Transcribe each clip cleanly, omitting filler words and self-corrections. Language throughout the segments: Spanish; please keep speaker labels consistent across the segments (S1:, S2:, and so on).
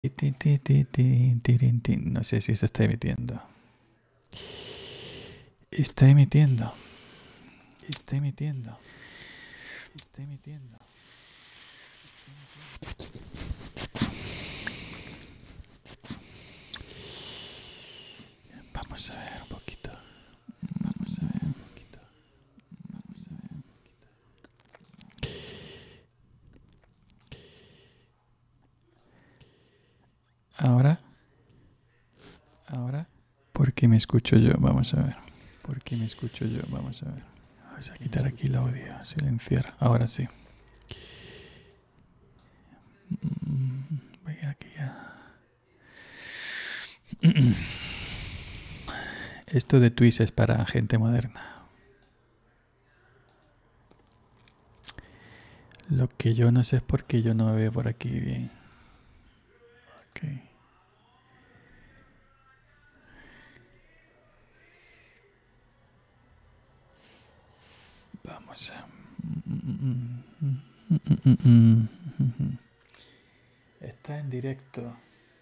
S1: No sé si se está emitiendo. Está emitiendo. Está emitiendo. Está emitiendo. Vamos a ver un poquito. Vamos a ver un poquito. Vamos a ver un poquito. Ahora. Ahora. ¿Por qué me escucho yo? Vamos a ver. ¿Por qué me escucho yo? Vamos a ver. Vamos a quitar aquí el audio. Silenciar. Ahora sí. Voy aquí ya. Esto de Twitch es para gente moderna. Lo que yo no sé es por qué yo no me veo por aquí bien. Ok. Vamos a... Está en directo.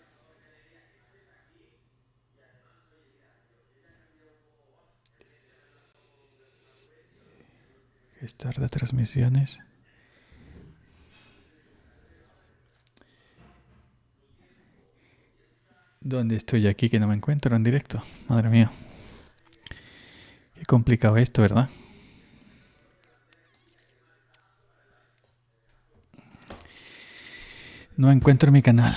S1: Gestor de transmisiones. ¿Dónde estoy aquí que no me encuentro en directo? Madre mía. Qué complicado esto, ¿verdad? No encuentro mi canal.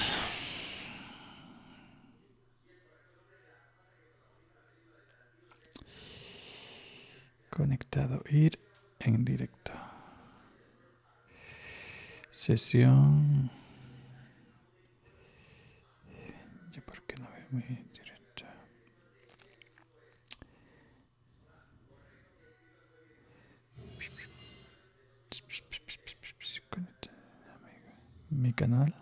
S1: Conectado. Ir en directo. Sesión. ¿Yo por qué no veo mi directo? Mi canal.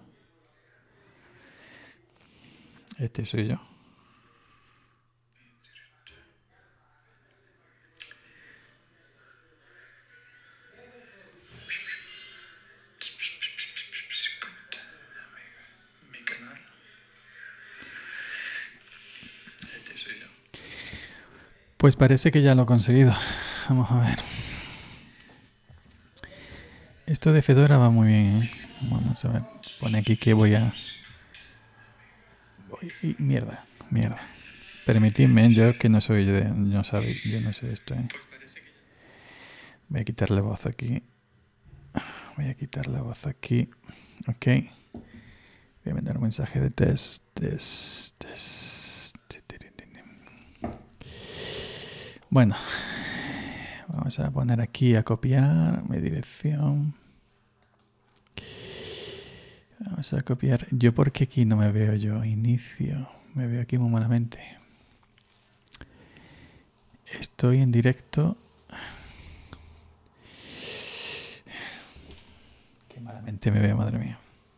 S1: Este soy yo. Mi canal. Este soy yo. Pues parece que ya lo he conseguido. Vamos a ver. Esto de Fedora va muy bien, ¿eh? Vamos a ver. Pone aquí que voy a... Mierda, mierda. Permitidme, yo que no soy de... No sabe, yo no sé esto, ¿eh? Voy a quitar la voz aquí. Voy a quitar la voz aquí. Ok. Voy a mandar un mensaje de test. Bueno. Vamos a poner aquí a copiar mi dirección. Vamos a copiar. Yo porque aquí no me veo yo. Inicio. Me veo aquí muy malamente. Estoy en directo. Qué malamente me veo, madre mía.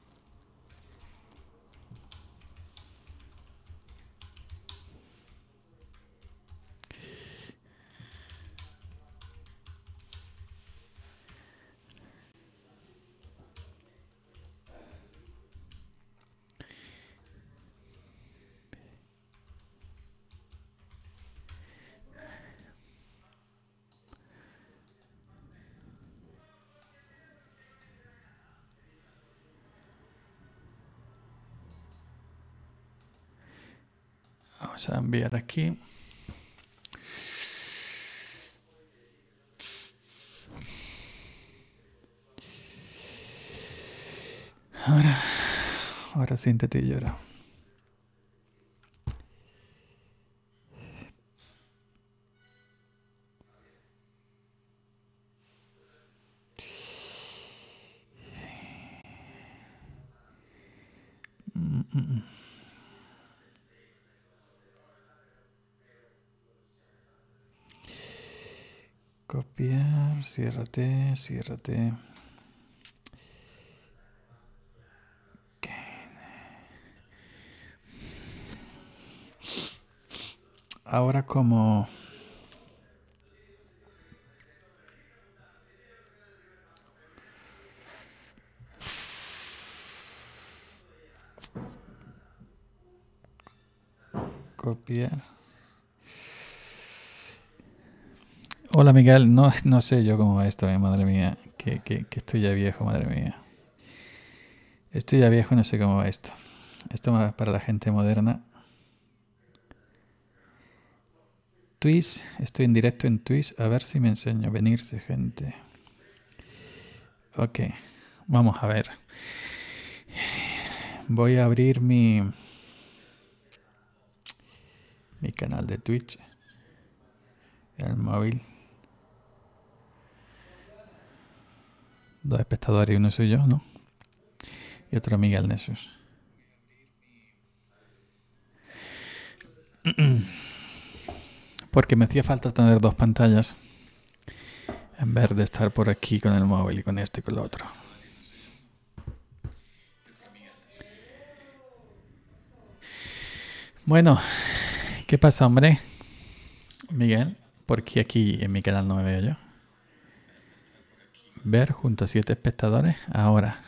S1: Vamos a enviar aquí. Ahora siéntate y llora. Copiar, ciérrate, ciérrate. Ahora como... Copiar. Hola Miguel, no sé yo cómo va esto, madre mía. Que estoy ya viejo, madre mía. Estoy ya viejo y no sé cómo va esto. Esto más para la gente moderna. Twitch, estoy en directo en Twitch. A ver si me enseño. Venirse, gente. Ok, vamos a ver. Voy a abrir mi canal de Twitch. El móvil. 2 espectadores y uno soy yo, ¿no? Y otro Miguel Nesus. Porque me hacía falta tener 2 pantallas en vez de estar por aquí con el móvil y con esto y con lo otro. Bueno, ¿qué pasa, hombre? Miguel, porque aquí en mi canal no me veo yo. Ver junto a 7 espectadores. Ahora.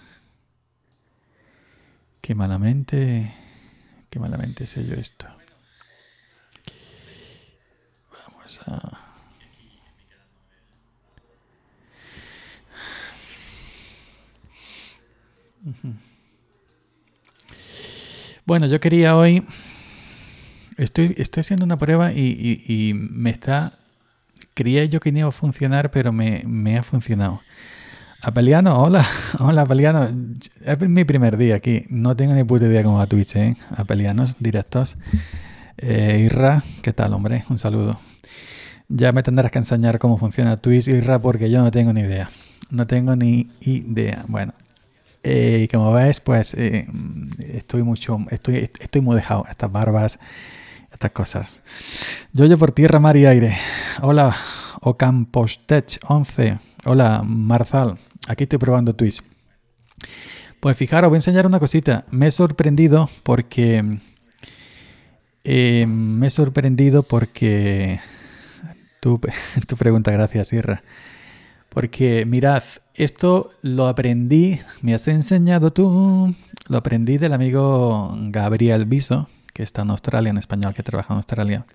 S1: Qué malamente sé yo esto. Vamos a... Bueno, yo quería hoy... Estoy haciendo una prueba y me está... Creía yo que no iba a funcionar, pero me ha funcionado. Apeliano, hola. Hola, Apeliano. Es mi primer día aquí. No tengo ni puta idea cómo va Twitch, ¿eh? Apelianos, directos. Irra, ¿qué tal, hombre? Un saludo. Ya me tendrás que enseñar cómo funciona Twitch, Irra, porque yo no tengo ni idea. No tengo ni idea. Bueno, y como ves, pues estoy muy dejado. Estas barbas, estas cosas. Yo por tierra, mar y aire. Hola, Ocampostech 11. Hola, Marzal. Aquí estoy probando Twitch. Pues fijaros, voy a enseñar una cosita. Me he sorprendido porque... Tu pregunta, gracias, Irra. Porque mirad, esto lo aprendí, me has enseñado tú, lo aprendí del amigo Gabriel Viso, que está en Australia, en español, que trabaja en Australia.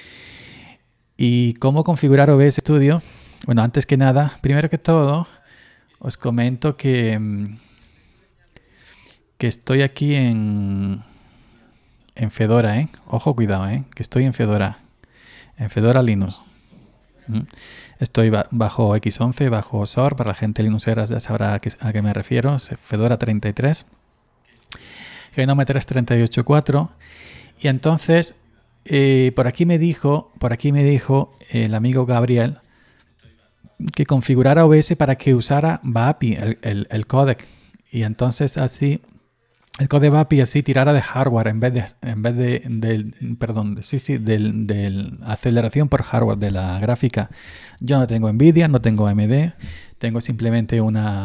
S1: Y cómo configurar OBS Studio. Bueno, antes que nada, primero que todo, os comento que estoy aquí en Fedora, ¿eh? Ojo, cuidado, ¿eh? Que estoy en Fedora Linux. Estoy bajo X11, bajo SOR, para la gente linuxera ya sabrá a qué me refiero, Fedora 33, Genome 3.38.4, y entonces por aquí me dijo el amigo Gabriel que configurara OBS para que usara BAPI, el codec, y entonces así el codec BAPI así tirara de hardware en vez de aceleración por hardware de la gráfica. Yo no tengo Nvidia, no tengo AMD, tengo simplemente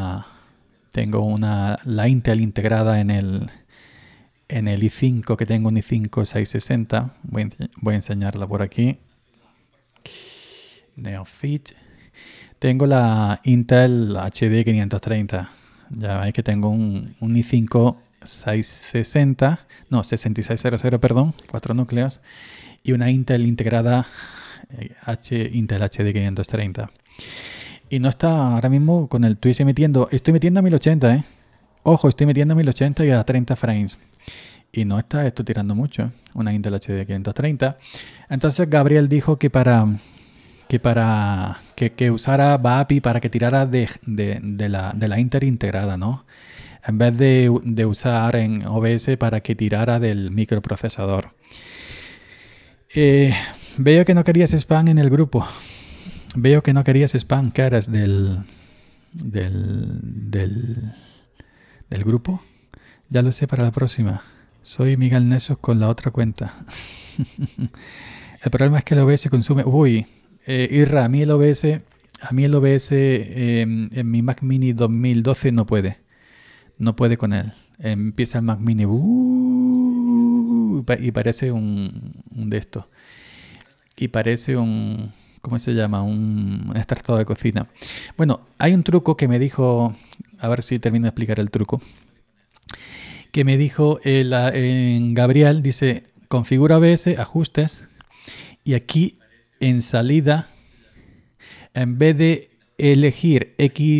S1: la Intel integrada en el i5, que tengo un i5 660. Voy a enseñarla por aquí. Neofit. Tengo la Intel HD 530. Ya veis que tengo un i5 6600, perdón, 4 núcleos, y una Intel integrada Intel HD 530. Y no está ahora mismo con el Twitch emitiendo. Estoy metiendo a 1080, ¿eh? Ojo, estoy metiendo a 1080 y a 30 frames. Y no está esto tirando mucho, una Intel HD 530. Entonces Gabriel dijo que usara BAPI para que tirara de la Intel integrada, ¿no? En vez de usar en OBS para que tirara del microprocesador. Veo que no querías spam en el grupo. Veo que no querías spam. ¿Qué eres del grupo? Ya lo sé para la próxima. Soy Miguel Nesos con la otra cuenta. El problema es que el OBS consume... Uy, Irra, a mí el OBS en mi Mac Mini 2012 no puede. No puede con él. Empieza el Mac Mini y parece un de esto. Y parece un... ¿Cómo se llama? Un extractor de cocina. Bueno, hay un truco que me dijo... A ver si termino de explicar el truco. Que me dijo Gabriel, dice... configura OBS, ajustes, y aquí en salida, en vez de elegir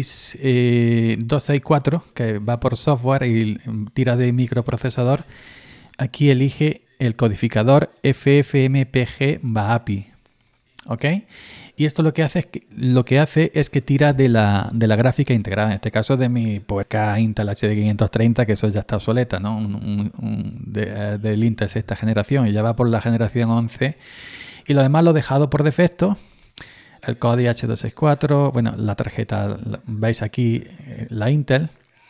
S1: X264, que va por software y tira de microprocesador, aquí elige el codificador FFmpeg API. ¿Ok? Y esto lo que hace es que tira de la gráfica integrada, en este caso de mi PowerK Intel HD 530, que eso ya está obsoleta, ¿no? Del Intel sexta generación, y ya va por la generación 11. Y lo demás lo he dejado por defecto. El Kodi H264, bueno, la tarjeta, veis aquí la Intel.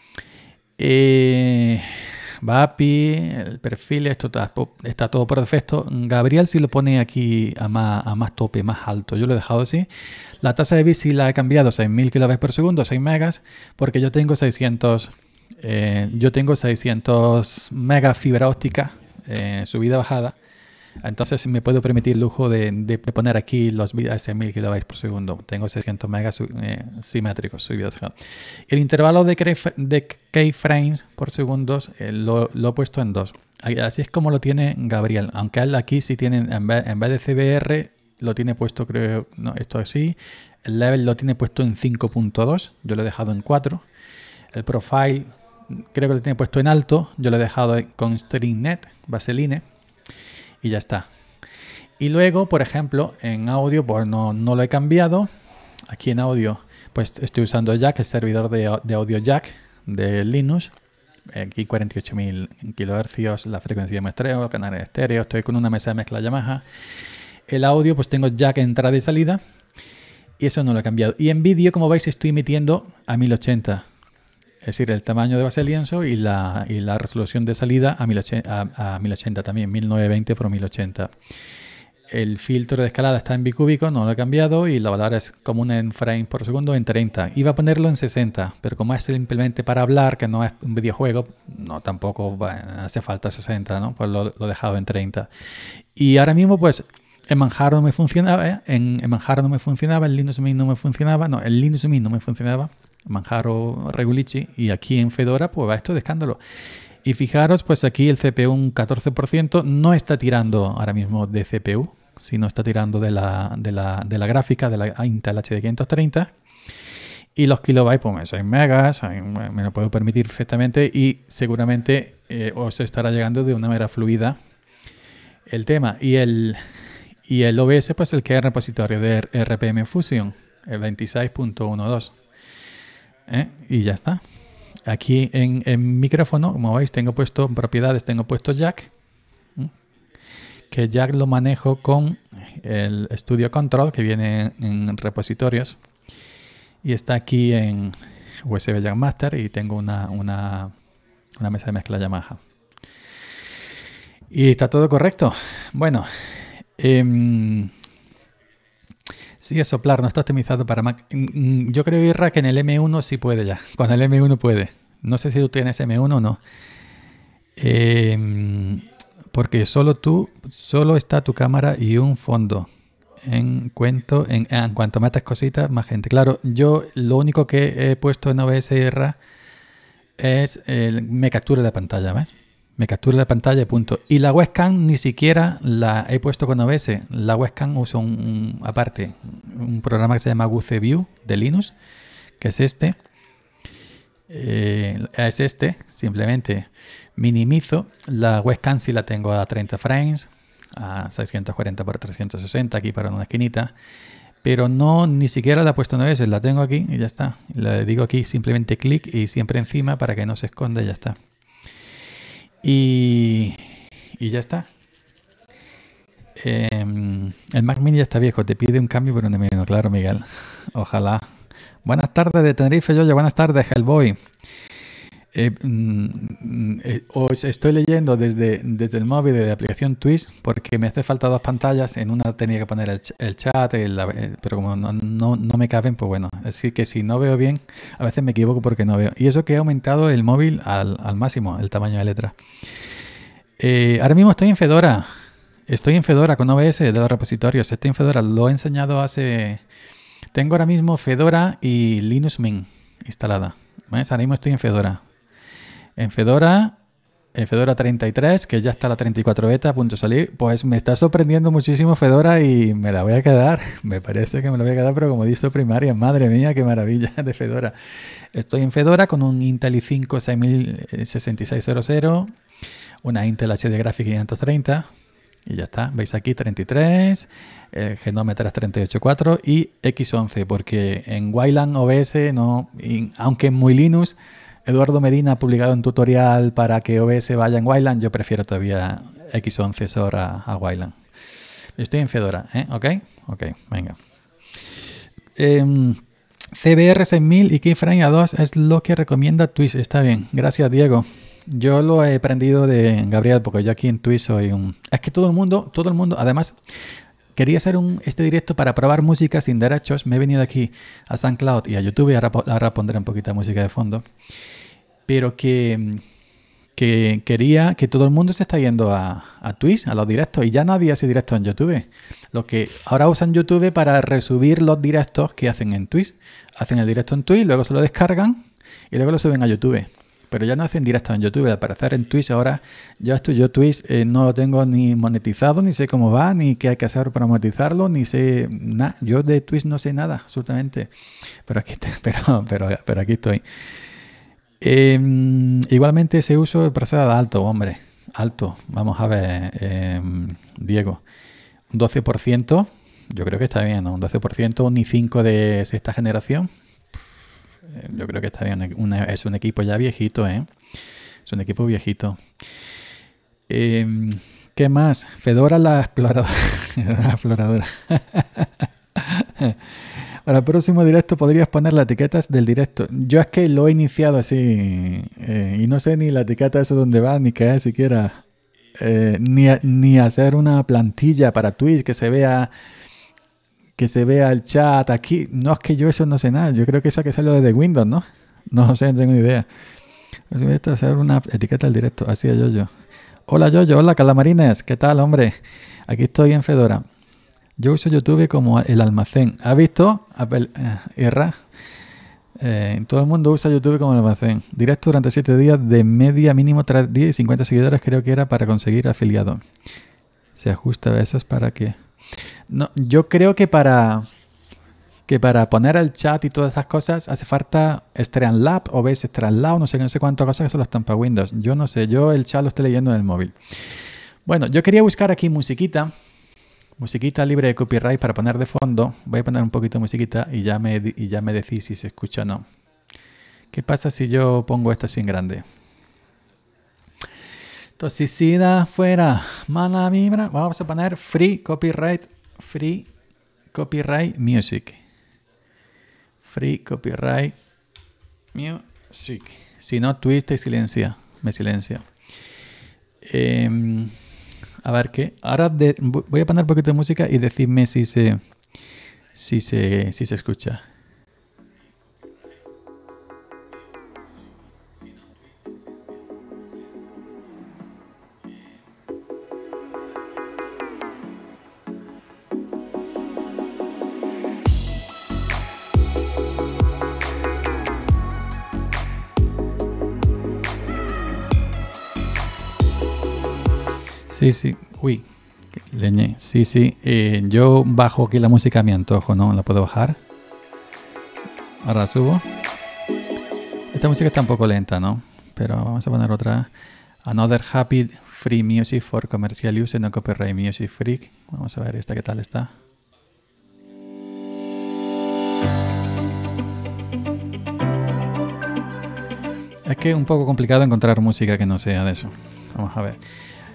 S1: API, el perfil, esto está todo por defecto. Gabriel sí lo pone aquí a más tope, más alto. Yo lo he dejado así. La tasa de bit sí la he cambiado, 6000 kb por segundo, 6 megas, porque yo tengo 600 megas fibra óptica, subida bajada. Entonces me puedo permitir el lujo de poner aquí los bits a 1000 kb por segundo. Tengo 600 megas simétricos subidos. El intervalo de keyframes por segundos lo he puesto en 2. Así es como lo tiene Gabriel. Aunque él aquí sí tiene, en vez de CBR, lo tiene puesto, creo, no, esto así. El level lo tiene puesto en 5.2. Yo lo he dejado en 4. El profile creo que lo tiene puesto en alto. Yo lo he dejado con StringNet, Vaseline. Y ya está. Y luego, por ejemplo, en audio, pues no lo he cambiado. Aquí en audio, pues estoy usando Jack, el servidor de audio Jack de Linux. Aquí 48.000 kHz, la frecuencia de muestreo, canales estéreo. Estoy con una mesa de mezcla Yamaha. El audio, pues tengo Jack entrada y salida. Y eso no lo he cambiado. Y en vídeo, como veis, estoy emitiendo a 1080. Es decir, el tamaño de base de lienzo y la resolución de salida a 1080 también, 1920 por 1080. El filtro de escalada está en bicúbico, no lo he cambiado, y la valor es común en frames por segundo en 30. Iba a ponerlo en 60, pero como es simplemente para hablar, que no es un videojuego, no tampoco hace falta 60, ¿no? Pues lo he dejado en 30. Y ahora mismo, pues, en Manjaro no me funcionaba, en Linux Mint no me funcionaba, no, en Linux Mint no me funcionaba. Manjaro Regulichi, y aquí en Fedora pues va esto de escándalo. Y fijaros, pues aquí el CPU un 14%, no está tirando ahora mismo de CPU, sino está tirando de la gráfica de la Intel HD 530. Y los kilobytes, pues 6 megas, me lo puedo permitir perfectamente, y seguramente os estará llegando de una manera fluida el tema. Y el OBS, pues el que es repositorio de RPM Fusion, el 26.12. Y ya está. Aquí en micrófono, como veis, tengo puesto en propiedades, tengo puesto Jack, que Jack lo manejo con el Studio Control, que viene en repositorios, y está aquí en USB Jack Master, y tengo una mesa de mezcla Yamaha. Y está todo correcto. Bueno, sigue soplar, no está optimizado para Mac. Yo creo, Irra, que en el M1 sí puede ya. Con el M1 puede. No sé si tú tienes M1 o no. Porque solo está tu cámara y un fondo. En cuanto metas cositas, más gente. Claro, yo lo único que he puesto en OBS, Irra, es me captura la pantalla, ¿ves? Me captura la pantalla y punto. Y la webcam ni siquiera la he puesto con OBS. La webcam uso aparte un programa que se llama GuceView de Linux, que es este. Simplemente minimizo la webcam si la tengo a 30 frames, a 640 por 360 aquí para una esquinita. Pero ni siquiera la he puesto en OBS, la tengo aquí y ya está. Le digo aquí simplemente clic y siempre encima para que no se esconda y ya está. Y ya está. El Mac Mini ya está viejo, te pide un cambio por un M1, claro, Miguel. Ojalá. Buenas tardes de Tenerife, Yoyo. Buenas tardes, Hellboy. Os estoy leyendo desde el móvil de la aplicación Twitch, porque me hace falta dos pantallas. En una tenía que poner el chat, pero como no me caben, pues bueno. Así que si no veo bien, a veces me equivoco porque no veo. Y eso que he aumentado el móvil al máximo, el tamaño de letra. Ahora mismo estoy en Fedora. Estoy en Fedora con OBS de los repositorios. Estoy en Fedora. Lo he enseñado hace... Tengo ahora mismo Fedora y Linux Mint instalada. ¿Ves? Ahora mismo estoy en Fedora. En Fedora Fedora 33, que ya está la 34 beta a punto de salir. Pues me está sorprendiendo muchísimo Fedora y me la voy a quedar. Me parece que me la voy a quedar, pero como distro primaria. Madre mía, qué maravilla de Fedora. Estoy en Fedora con un Intel i5 6600, una Intel HD Graphics 530 y ya está. Veis aquí 33, Genome 338.4 y X11, porque en Wayland OBS, no, aunque en muy Linux, Eduardo Medina ha publicado un tutorial para que OBS vaya en Wayland. Yo prefiero todavía X11 sobre a Wayland. Estoy en Fedora, ¿eh? ¿Ok? Ok, venga. CBR 6000 y Keyframe A2 es lo que recomienda Twitch. Está bien, gracias Diego. Yo lo he aprendido de Gabriel, porque yo aquí en Twitch soy un... Es que todo el mundo, además, quería hacer este directo para probar música sin derechos. Me he venido aquí a SoundCloud y a YouTube, ahora pondré un poquito de música de fondo. Pero que quería que todo el mundo se está yendo a Twitch, a los directos, y ya nadie hace directos en YouTube. Los que ahora usan YouTube para resubir los directos que hacen en Twitch. Hacen el directo en Twitch, luego se lo descargan y luego lo suben a YouTube. Pero ya no hacen directos en YouTube. Al parecer en Twitch ahora, yo Twitch no lo tengo ni monetizado, ni sé cómo va, ni qué hay que hacer para monetizarlo, ni sé nada. Yo de Twitch no sé nada, absolutamente. Pero aquí estoy. Igualmente ese uso de procesador alto, hombre. Alto. Vamos a ver, Diego. Un 12%, yo creo que está bien, ¿no? Un 12%, un i5 de sexta generación. Yo creo que está bien. Es un equipo ya viejito, ¿eh? Es un equipo viejito. ¿Qué más? Fedora la exploradora. La exploradora. Para el próximo directo podrías poner las etiquetas del directo. Yo es que lo he iniciado así y no sé ni la etiqueta eso dónde va, ni qué es siquiera. Ni hacer una plantilla para Twitch que se vea el chat aquí. No, es que yo eso no sé nada. Yo creo que eso hay que hacerlo desde Windows, ¿no? No sé, no tengo ni idea. Esto hacer una etiqueta del directo. Así es, Yoyo. Hola, Yoyo. Hola, Calamarines. ¿Qué tal, hombre? Aquí estoy en Fedora. Yo uso YouTube como el almacén. ¿Has visto? Erra. Todo el mundo usa YouTube como el almacén. Directo durante 7 días de media, mínimo 3 días y 50 seguidores creo que era para conseguir afiliado. Se ajusta, eso es para qué. No, yo creo que para poner el chat y todas esas cosas hace falta Streamlab o ves Streamlab, no sé cuántas cosas que solo están para Windows. Yo no sé, yo el chat lo estoy leyendo en el móvil. Bueno, yo quería buscar aquí musiquita libre de copyright para poner de fondo. Voy a poner un poquito de musiquita y ya me decís si se escucha o no. ¿Qué pasa si yo pongo esto así en grande? Toxicidad fuera, mala vibra. Vamos a poner free copyright music. Free copyright music. Si no, Twitch me silencia. A ver qué. Ahora voy a poner un poquito de música y decidme si se escucha. Sí. Uy, leñe. Sí. Yo bajo aquí la música a mi antojo, ¿no? La puedo bajar. Ahora subo. Esta música está un poco lenta, ¿no? Pero vamos a poner otra. Another happy free music for commercial use, no copyright music free. Vamos a ver esta qué tal está. Es que es un poco complicado encontrar música que no sea de eso. Vamos a ver.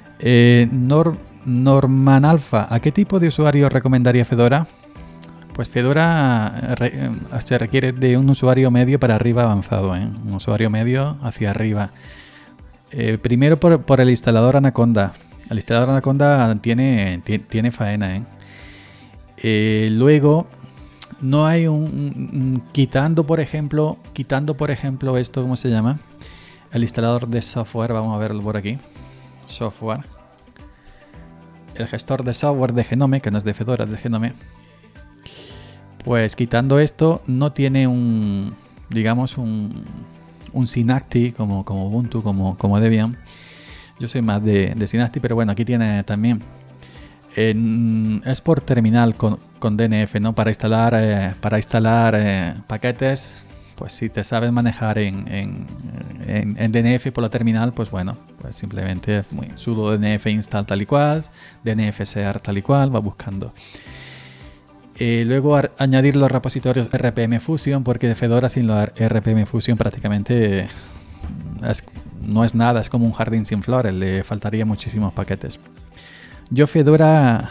S1: Norman Alpha, ¿a qué tipo de usuario recomendaría Fedora? Pues Fedora se requiere de un usuario medio para arriba avanzado, ¿eh? Un usuario medio hacia arriba. Primero por el instalador Anaconda. El instalador Anaconda tiene faena, ¿eh? Luego no hay quitando por ejemplo esto, ¿cómo se llama? El instalador de software, vamos a verlo por aquí. Software. El gestor de software de Genome, que no es de Fedora, es de Genome. Pues quitando esto, no tiene digamos un Synaptic como Ubuntu, como Debian. Yo soy más de Synaptic, pero bueno, aquí tiene también. Es por terminal con DNF, ¿no? Para instalar paquetes, pues si te sabes manejar en DNF por la terminal, pues bueno, pues simplemente sudo DNF install tal y cual, DNF sear tal y cual, va buscando. Luego añadir los repositorios RPM Fusion, porque de Fedora sin los RPM Fusion prácticamente no es nada, es como un jardín sin flores, le faltaría muchísimos paquetes. Yo Fedora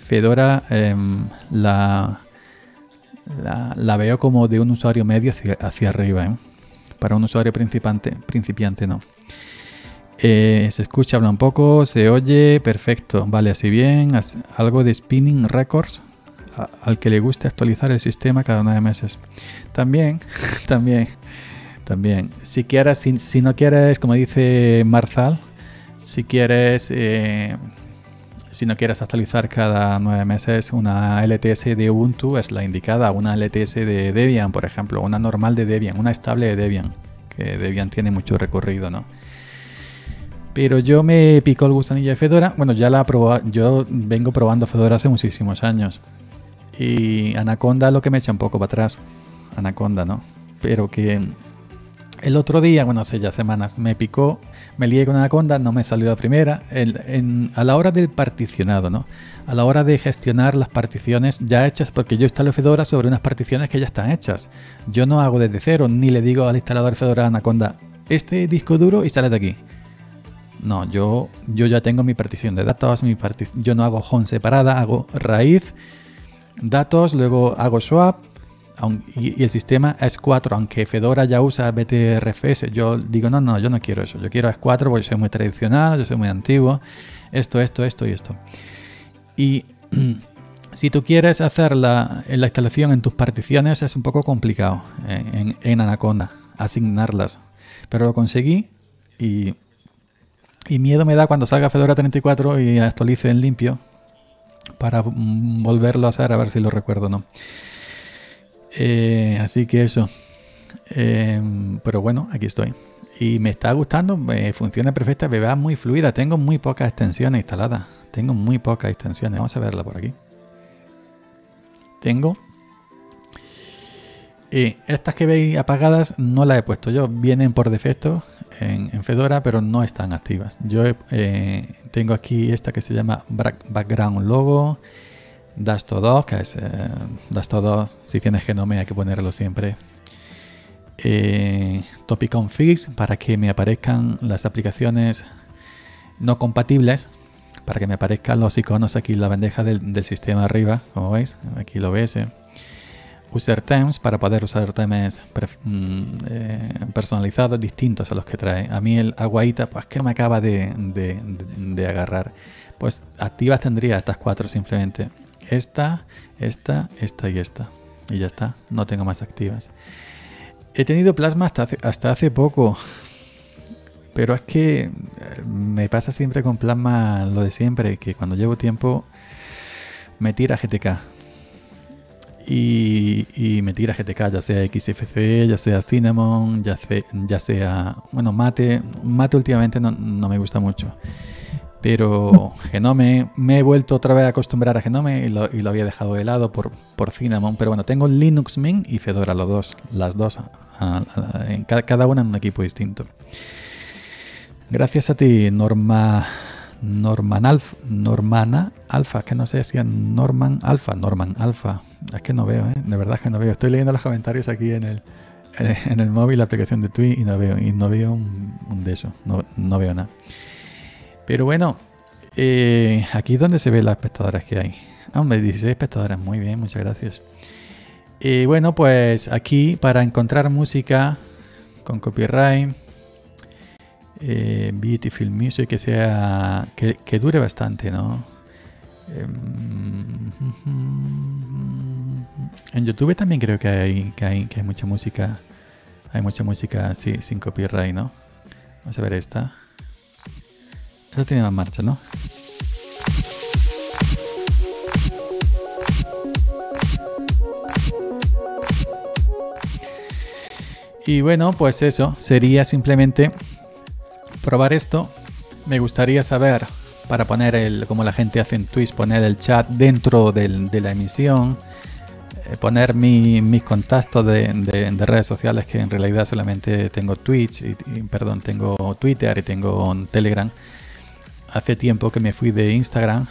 S1: la veo como de un usuario medio hacia arriba, ¿eh? Para un usuario principiante no. Se escucha, habla un poco, se oye, perfecto. Vale, así bien. Algo de Spinning Records, al que le guste actualizar el sistema cada 9 meses. También. Si quieres, si no quieres, como dice Marzal, si no quieres actualizar cada 9 meses, una LTS de Ubuntu es la indicada. Una LTS de Debian, por ejemplo, una normal de Debian, una estable de Debian, que Debian tiene mucho recorrido, ¿no? Pero yo me picó el gusanillo de Fedora. Bueno, ya la he probado. Yo vengo probando Fedora hace muchísimos años. Y Anaconda lo que me echa un poco para atrás. Anaconda, ¿no? Pero que el otro día, bueno, hace ya semanas, me picó, me lié con Anaconda, no me salió la primera. A la hora del particionado, ¿no? A la hora de gestionar las particiones ya hechas, porque yo instalo Fedora sobre unas particiones que ya están hechas. Yo no hago desde cero, ni le digo al instalador Fedora Anaconda, este disco duro y sale de aquí. No, yo ya tengo mi partición de datos, yo no hago home separada, hago raíz, datos, luego hago swap. Y el sistema es 4, aunque Fedora ya usa BTRFS. Yo digo, no, yo no quiero eso. Yo quiero S4 porque soy muy tradicional, yo soy muy antiguo. Esto y esto. Y si tú quieres hacer la instalación en tus particiones, es un poco complicado en Anaconda, asignarlas. Pero lo conseguí y miedo me da cuando salga Fedora 34 y actualice en limpio para volverlo a hacer, a ver si lo recuerdo o no. Así que eso. Pero bueno, aquí estoy. Y me está gustando, funciona perfecta, me va muy fluida. Tengo muy pocas extensiones instaladas. Vamos a verla por aquí. Tengo. Estas que veis apagadas no las he puesto yo. Vienen por defecto en Fedora, pero no están activas. Yo tengo aquí esta que se llama Background Logo. Dasto2, que es Dasto2, si tienes Genome hay que ponerlo siempre. Topic Configs, para que me aparezcan las aplicaciones no compatibles, para que me aparezcan los iconos aquí en la bandeja del sistema arriba, como veis, aquí lo ves. User Themes, para poder usar temas personalizados distintos a los que trae. A mí el Aguaita, pues que me acaba de agarrar. Pues activas tendría estas 4 simplemente. Esta y esta. Y ya está, no tengo más activas. He tenido Plasma hasta hace poco. Pero es que me pasa siempre con Plasma lo de siempre, que cuando llevo tiempo me tira GTK. Y me tira GTK, ya sea XFCE, ya sea Cinnamon, ya sea... Bueno, Mate últimamente no me gusta mucho. Pero Genome, me he vuelto otra vez a acostumbrar a Genome y lo había dejado de lado por Cinnamon. Pero bueno, tengo Linux Mint y Fedora, las dos, cada una en un equipo distinto. Gracias a ti, Normana Alfa, que no sé si es Norman Alfa. Es que no veo, de verdad que no veo. Estoy leyendo los comentarios aquí en el móvil, la aplicación de Twitch, y no veo un de eso, no veo nada. Pero bueno, aquí es donde se ven las espectadoras que hay. Hombre, 16 espectadoras, muy bien, muchas gracias. Bueno, pues aquí para encontrar música con copyright, Beautiful Music, que dure bastante, ¿no? En YouTube también creo que hay mucha música. Hay mucha música sí, sin copyright, ¿no? Vamos a ver esta. Esta tiene más marcha, ¿no? Y bueno, pues eso sería simplemente probar esto me gustaría saber, para poner como la gente hace en Twitch, poner el chat dentro de la emisión, poner mis contactos de redes sociales, que en realidad solamente tengo Twitch, perdón, tengo Twitter y tengo Telegram. Hace tiempo que me fui de Instagram.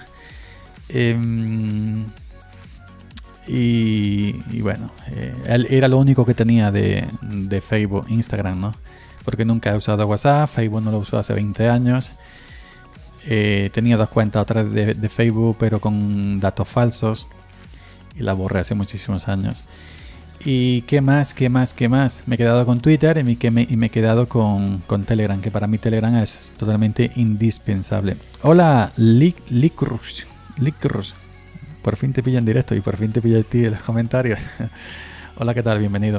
S1: Y bueno, era lo único que tenía de Facebook, Instagram, ¿no? Porque nunca he usado WhatsApp, Facebook no lo uso hace 20 años. Tenía 2 cuentas, otra de Facebook, pero con datos falsos. Y la borré hace muchísimos años. ¿Y qué más? Me he quedado con Twitter y me he quedado con Telegram, que para mí Telegram es totalmente indispensable. Hola, Licrus. Por fin te pillo en directo y por fin te pillo a ti en los comentarios. Hola, ¿qué tal? Bienvenido.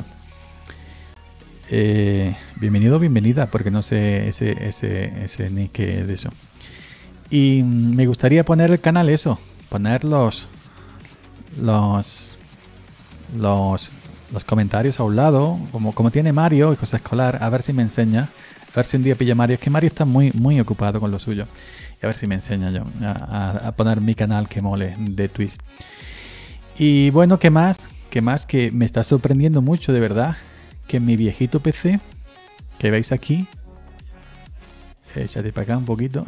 S1: Bienvenida, porque no sé ese nick de eso. Y me gustaría poner el canal poner los comentarios a un lado, como tiene Mario y José Escolar, a ver si me enseña, a ver si un día pilla Mario. Es que Mario está muy ocupado con lo suyo. Y a ver si me enseña yo a poner mi canal que mole de Twitch. Y bueno, ¿qué más? Que me está sorprendiendo mucho, de verdad, que mi viejito PC, que veis aquí, échate para acá un poquito.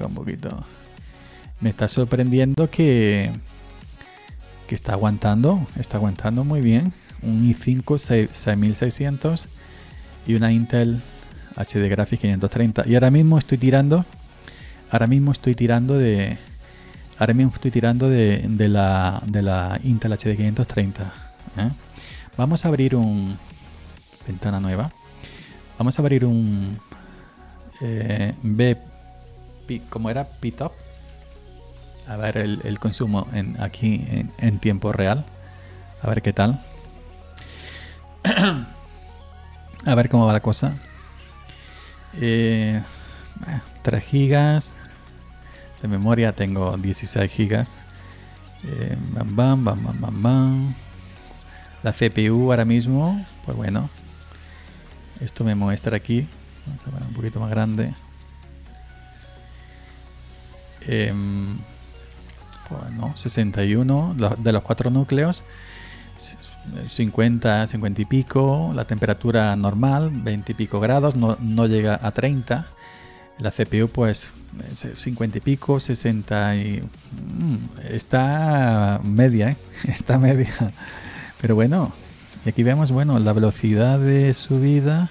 S1: Me está sorprendiendo que está aguantando muy bien. Un i5 6600 y una Intel HD Graphics 530. Y ahora mismo estoy tirando de la Intel HD 530. Vamos a abrir ventana nueva. Vamos a abrir un como era P-Top. A ver el consumo aquí en tiempo real. A ver qué tal. A ver cómo va la cosa. 3 gigas de memoria, tengo 16 gigas. Bam. La CPU ahora mismo, pues bueno, esto me muestra aquí. Vamos a ver un poquito más grande. Bueno, 61 de los 4 núcleos, 50 y pico, la temperatura normal, 20 y pico grados, no llega a 30. La CPU pues 50 y pico, 60 y... está media, está media. Pero bueno, y aquí vemos, bueno, la velocidad de subida.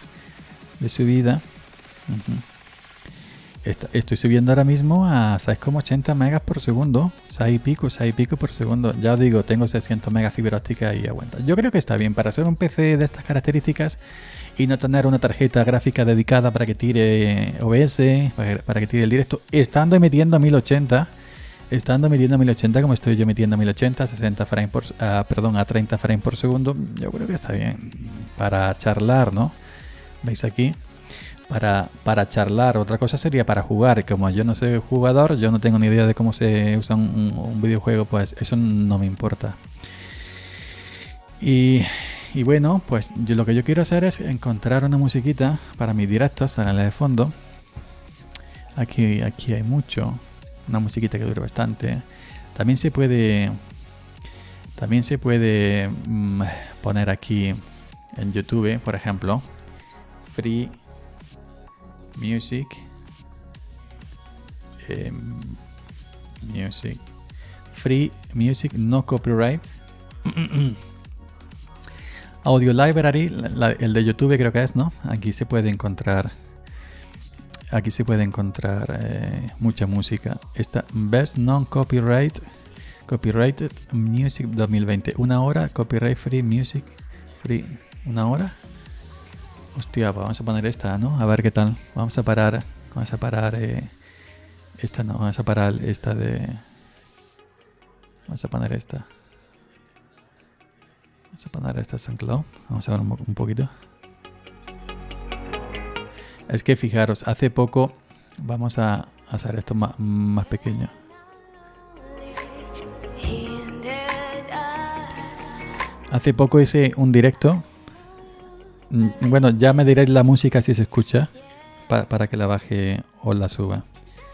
S1: Estoy subiendo ahora mismo a 6,80 megas por segundo. 6 y pico por segundo. Ya os digo, tengo 600 megas fibra óptica y aguanta. Yo creo que está bien para hacer un PC de estas características y no tener una tarjeta gráfica dedicada para que tire OBS, para que tire el directo, estando emitiendo a 1080. Como estoy yo emitiendo a 1080, a 60 frames a 30 frames por segundo. Yo creo que está bien para charlar, ¿no? ¿Veis aquí? Para charlar. Otra cosa sería para jugar. Como yo no soy jugador, yo no tengo ni idea de cómo se usa un videojuego, pues eso no me importa. Y bueno, pues lo que yo quiero hacer es encontrar una musiquita para mis directos, para la de fondo. Aquí hay mucho. Una musiquita que dura bastante. También se puede poner aquí en YouTube, por ejemplo, Free Music, Free Music, no copyright. Audio Library, el de YouTube creo que es, ¿no? Aquí se puede encontrar mucha música. Esta Best Non-Copyright Copyrighted Music 2020. 1 hora, Copyright Free Music Free. 1 hora. Hostia, pues vamos a poner esta, ¿no? A ver qué tal. Vamos a parar esta no, vamos a parar esta de... Vamos a poner esta. Vamos a poner esta SoundCloud. Vamos a ver un poquito. Es que fijaros, hace poco vamos a hacer esto más pequeño. Hace poco hice un directo. Bueno, ya me diréis la música si se escucha para que la baje o la suba.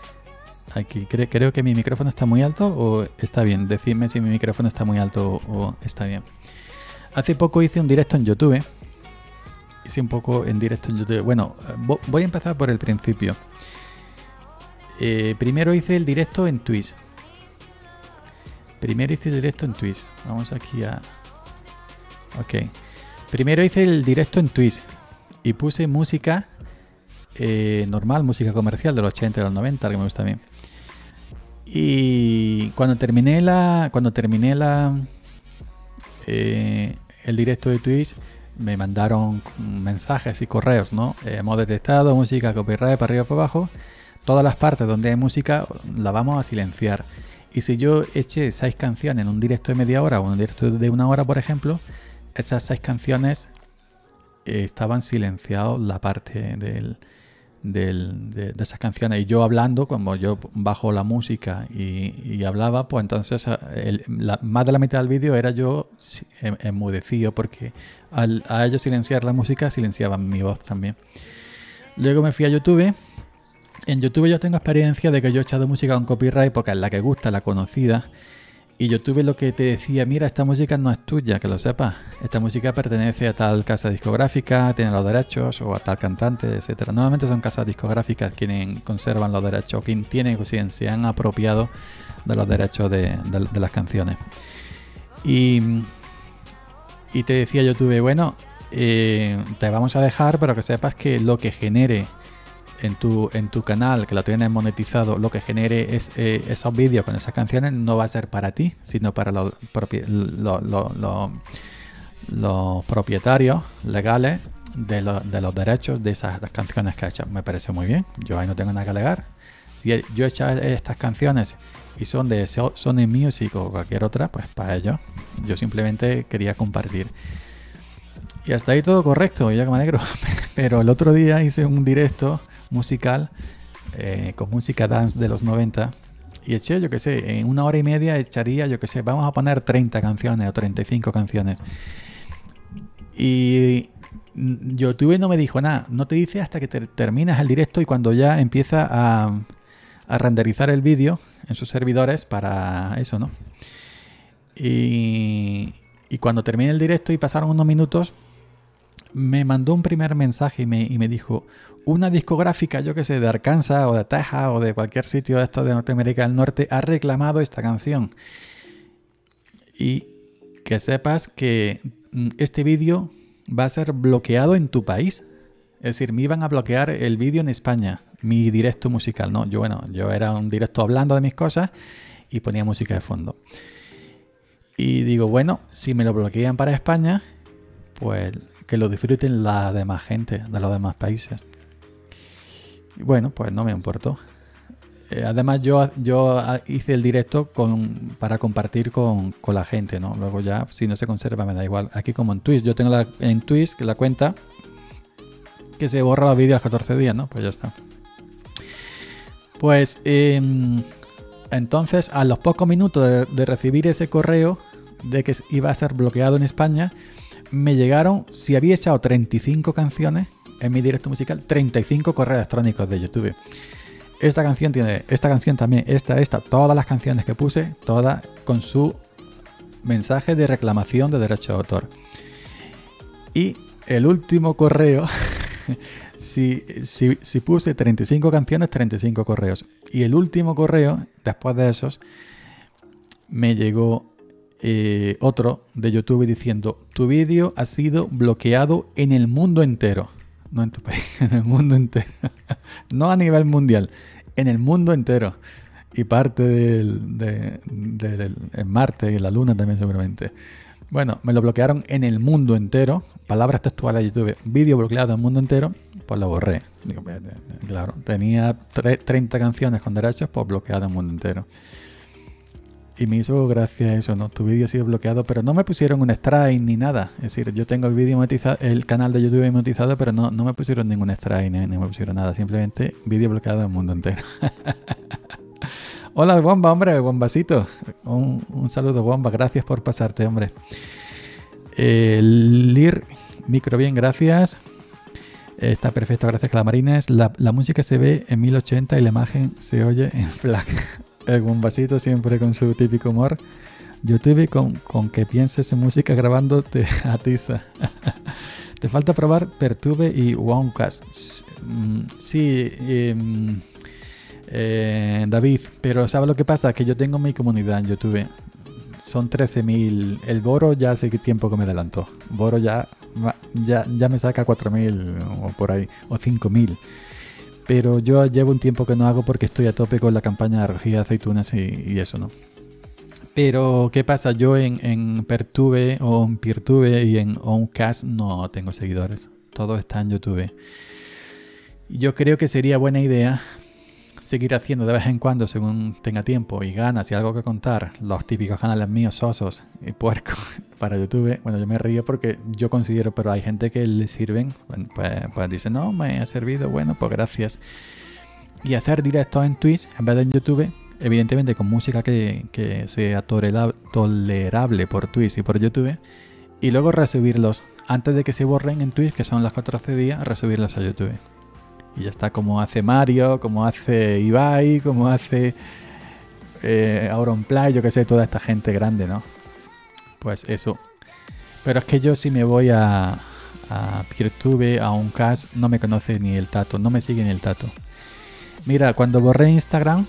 S1: aquí creo que mi micrófono está muy alto o está bien. Decidme si mi micrófono está muy alto o está bien. Hace poco hice un directo en YouTube. Hice un poco en directo en YouTube. Bueno, voy a empezar por el principio. Primero hice el directo en Twitch. Vamos aquí a... Ok. Primero hice el directo en Twitch y puse música normal, música comercial de los 80 y los 90, que me gusta bien. Y cuando terminé el directo de Twitch, me mandaron mensajes y correos, ¿no? Hemos detectado música copyright para arriba y para abajo. Todas las partes donde hay música la vamos a silenciar. Y si yo eché 6 canciones en un directo de media hora o en un directo de 1 hora, por ejemplo, estas 6 canciones estaban silenciadas la parte de esas canciones. Y yo hablando, como yo bajo la música y hablaba, pues entonces más de la mitad del vídeo era yo enmudecido, porque a ellos silenciar la música silenciaban mi voz también. Luego me fui a YouTube. En YouTube yo tengo experiencia de que yo he echado música con copyright porque es la que gusta, la conocida. Y YouTube lo que te decía, mira, esta música no es tuya, que lo sepas. Esta música pertenece a tal casa discográfica, tiene los derechos, o a tal cantante, etcétera. Normalmente son casas discográficas quienes conservan los derechos, quienes se han apropiado de los derechos de las canciones. Y te decía YouTube, bueno, te vamos a dejar, pero que sepas que lo que genere en tu canal, que lo tienes monetizado, lo que genere esos vídeos con esas canciones no va a ser para ti, sino para los propietarios legales de los derechos de esas canciones que he hecho. Me parece muy bien, yo ahí no tengo nada que alegar. Si yo he hecho estas canciones y son de Sony Music o cualquier otra, pues para ellos. Yo simplemente quería compartir. Y hasta ahí todo correcto, ya que me alegro. Pero el otro día hice un directo musical con música dance de los 90 y eché, yo que sé, en 1 hora y media echaría, yo que sé, vamos a poner 30 canciones o 35 canciones. Y YouTube no me dijo nada, no te dice hasta que terminas el directo y cuando ya empieza a renderizar el vídeo en sus servidores para eso, ¿no? Y cuando terminé el directo y pasaron unos minutos, me mandó un primer mensaje y me dijo, una discográfica, yo que sé, de Arkansas o de Texas o de cualquier sitio de estos de Norteamérica del Norte, ha reclamado esta canción. Y que sepas que este vídeo va a ser bloqueado en tu país. Es decir, me iban a bloquear el vídeo en España, mi directo musical, ¿no? Yo era un directo hablando de mis cosas y ponía música de fondo. Y digo, bueno, si me lo bloquean para España, pues que lo disfruten la demás gente de los demás países. Y bueno, pues no me importó. Además yo hice el directo para compartir con la gente, ¿no? Luego ya, si no se conserva, me da igual. Aquí como en Twitch, yo tengo en Twitch la cuenta que se borra los vídeos a 14 días, ¿no? Pues ya está. Pues entonces, a los pocos minutos de recibir ese correo de que iba a ser bloqueado en España, me llegaron, si había echado 35 canciones en mi directo musical, 35 correos electrónicos de YouTube. Esta canción también, todas las canciones que puse, todas con su mensaje de reclamación de derecho de autor. Y el último correo, si puse 35 canciones, 35 correos. Y el último correo, después de esos, me llegó otro de YouTube diciendo, tu vídeo ha sido bloqueado en el mundo entero. No en tu país, en el mundo entero. No a nivel mundial, en el mundo entero. Y parte del Marte y la Luna también seguramente. Bueno, me lo bloquearon en el mundo entero. Palabras textuales de YouTube. Vídeo bloqueado en el mundo entero. Pues lo borré. Digo, claro, tenía 30 canciones con derechos, pues bloqueado en el mundo entero. Y me hizo gracia eso, ¿no? Tu vídeo ha sido bloqueado, pero no me pusieron un strike ni nada. Es decir, yo tengo el vídeo monetizado, el canal de YouTube monetizado, pero no me pusieron ningún strike ni me pusieron nada. Simplemente vídeo bloqueado en el mundo entero. Hola, Bomba, hombre, Bombasito. Un saludo, Bomba. Gracias por pasarte, hombre. Lir, micro bien, gracias. Está perfecto, gracias Clamarines. La música se ve en 1080 y la imagen se oye en FLAC. Un vasito siempre con su típico humor. YouTube con que pienses en música grabando te atiza. Te falta probar Pertube y Woncast. Sí, David, pero ¿sabes lo que pasa? Que yo tengo mi comunidad en YouTube. Son 13.000. El Boro ya hace tiempo que me adelantó. Boro ya me saca 4.000 o por ahí, o 5.000. Pero yo llevo un tiempo que no hago porque estoy a tope con la campaña de recogida de aceitunas y eso, ¿no? Pero, ¿qué pasa? Yo en Pertube o en Peertube y en Oncast no tengo seguidores. Todo está en YouTube. Yo creo que sería buena idea seguir haciendo de vez en cuando, según tenga tiempo y ganas y algo que contar, los típicos canales míos sosos y puercos para YouTube. Bueno, yo me río porque yo considero, pero hay gente que le sirven. Bueno, pues dice, no, me ha servido, bueno, pues gracias. Y hacer directos en Twitch en vez de en YouTube, evidentemente con música que sea tolerable por Twitch y por YouTube, y luego resubirlos antes de que se borren en Twitch, que son las 14 días, resubirlos a YouTube. Y ya está, como hace Mario, como hace Ibai, como hace Auronplay, yo que sé, toda esta gente grande, ¿no? Pues eso. Pero es que yo si me voy a Peertube, a Oncast, no me conoce ni el tato, no me sigue ni el tato. Mira, cuando borré Instagram,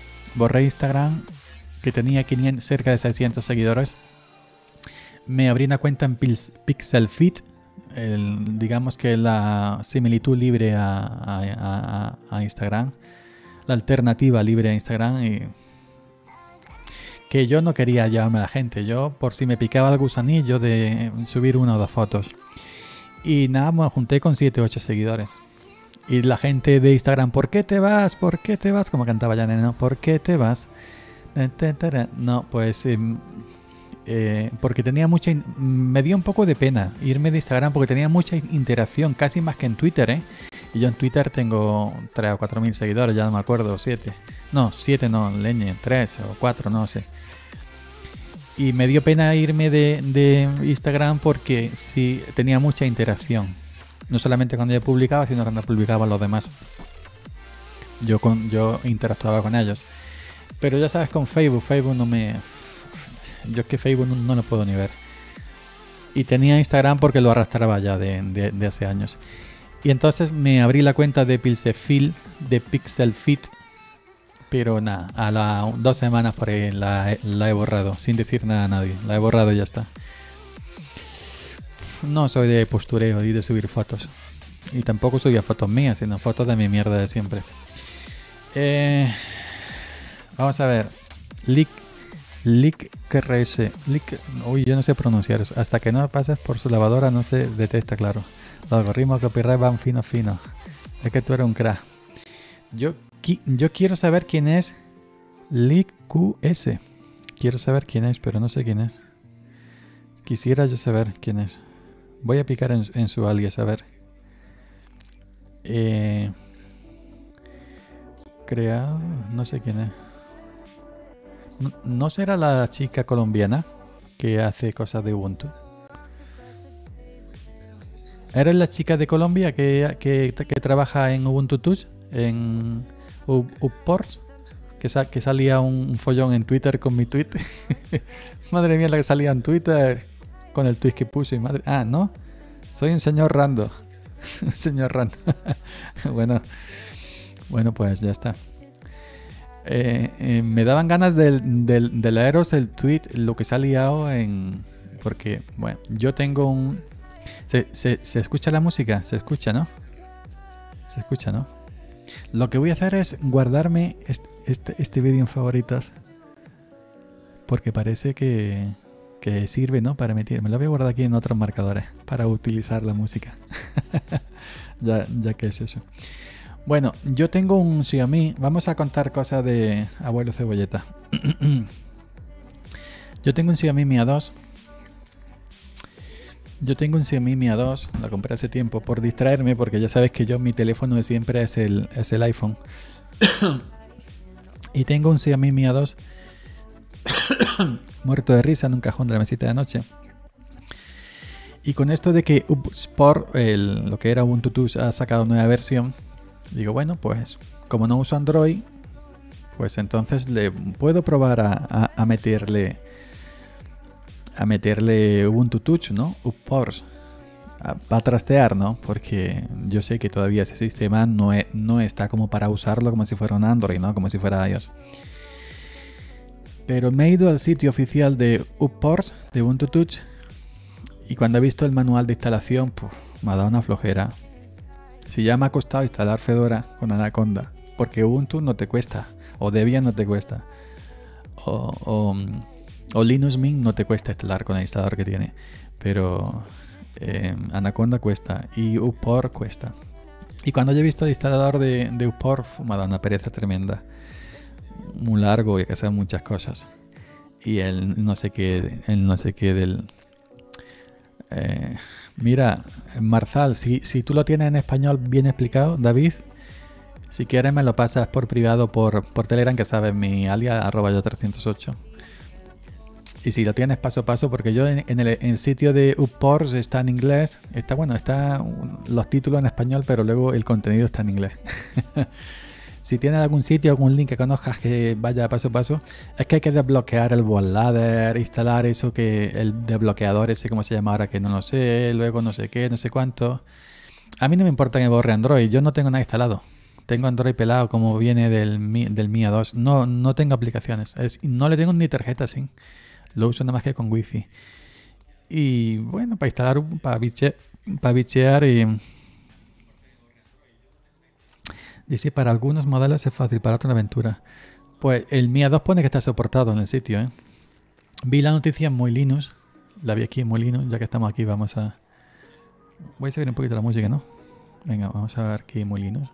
S1: que tenía cerca de 600 seguidores, me abrí una cuenta en Pixelfit, digamos que la similitud libre a Instagram, la alternativa libre a Instagram, y que yo no quería llevarme a la gente, yo por si me picaba el gusanillo de subir una o dos fotos. Y nada, me junté con 7 o 8 seguidores. Y la gente de Instagram, ¿por qué te vas? ¿Por qué te vas? Como cantaba ya, ¿no? ¿Por qué te vas? No, pues porque tenía me dio un poco de pena irme de Instagram porque tenía mucha interacción, casi más que en Twitter, ¿eh? Y yo en Twitter tengo 3 o 4.000 seguidores, ya no me acuerdo, 7. No, 7 no, leñe, 3 o 4, no sé. Y me dio pena irme de Instagram porque sí tenía mucha interacción. No solamente cuando yo publicaba, sino cuando publicaban los demás. Yo interactuaba con ellos. Pero ya sabes, con Facebook no me... Yo es que Facebook no lo puedo ni ver. Y tenía Instagram porque lo arrastraba ya de hace años. Y entonces me abrí la cuenta de Pixelfit. Pero nada, a las 2 semanas por ahí la he borrado, sin decir nada a nadie. La he borrado y ya está. No soy de postureo y de subir fotos. Y tampoco subía fotos mías, sino fotos de mi mierda de siempre. Vamos a ver. LeakRS. Uy, yo no sé pronunciar eso. Hasta que no pases por su lavadora no se detecta, claro. Los algoritmos copyright van fino. Es que tú eres un crack. Yo quiero saber quién es LeakQS. Quiero saber quién es, pero no sé quién es. Quisiera yo saber quién es. Voy a picar en su alias, a ver. Creado, no sé quién es. ¿No será la chica colombiana que hace cosas de Ubuntu? ¿Eres la chica de Colombia que trabaja en Ubuntu Touch? En Upport, que salía un follón en Twitter con mi tweet. Madre mía, la que salía en Twitter con el tweet que puse. Madre... Ah, ¿no? Soy un señor rando. Un señor rando. Bueno, pues ya está. Me daban ganas de leeros el tweet, lo que se ha liado en... Porque, bueno, yo tengo un... ¿Se escucha la música? ¿Se escucha, no? Se escucha, ¿no? Lo que voy a hacer es guardarme este vídeo en favoritos. Porque parece que sirve, ¿no? Para meter. Me lo voy a guardar aquí en otros marcadores para utilizar la música. ya que es eso. Bueno, yo tengo un Xiaomi. Vamos a contar cosas de abuelo Cebolleta. Yo tengo un Xiaomi Mi A2. Lo compré hace tiempo por distraerme, porque ya sabes que mi teléfono de siempre es el iPhone. Y tengo un Xiaomi Mi A2 muerto de risa en un cajón de la mesita de noche. Y con esto de que Sport, lo que era Ubuntu Touch, ha sacado nueva versión, digo, bueno, pues como no uso Android, pues entonces le puedo probar a meterle Ubuntu Touch, ¿no? UPORS, para trastear, ¿no? Porque yo sé que todavía ese sistema no está como para usarlo como si fuera un Android, ¿no? Como si fuera iOS. Pero me he ido al sitio oficial de UPORS, de Ubuntu Touch, y cuando he visto el manual de instalación, pues, me ha dado una flojera. Si ya me ha costado instalar Fedora con Anaconda, porque Ubuntu no te cuesta, o Debian no te cuesta, o Linux Mint no te cuesta instalar con el instalador que tiene, pero Anaconda cuesta y UPOR cuesta. Y cuando yo he visto el instalador de UPOR, me ha dado una pereza tremenda, muy largo y hay que hacer muchas cosas. Y el no sé qué del... mira, Marzal, si tú lo tienes en español bien explicado, David, si quieres me lo pasas por privado por Telegram, que sabes, mi alias @yo308. Y si lo tienes paso a paso, porque yo en el sitio de UPORS está en inglés, está los títulos en español, pero luego el contenido está en inglés. Si tienes algún sitio, algún link que conozcas que vaya paso a paso, es que hay que desbloquear el bootloader, instalar eso, que el desbloqueador ese, como se llama ahora, que no lo sé, luego no sé qué, no sé cuánto. A mí no me importa que borre Android, yo no tengo nada instalado. Tengo Android pelado como viene del Mia 2. No tengo aplicaciones, no le tengo ni tarjeta SIM. Lo uso nada más que con Wi-Fi. Y bueno, para instalar, para bichear y... Dice, para algunos modelos es fácil, para otra aventura. Pues el Mia 2 pone que está soportado en el sitio, ¿eh? Vi la noticia en Muy Linux. La vi aquí en Muy Linux, ya que estamos aquí vamos a... Voy a seguir un poquito la música, ¿no? Venga, vamos a ver aquí Muy Linux.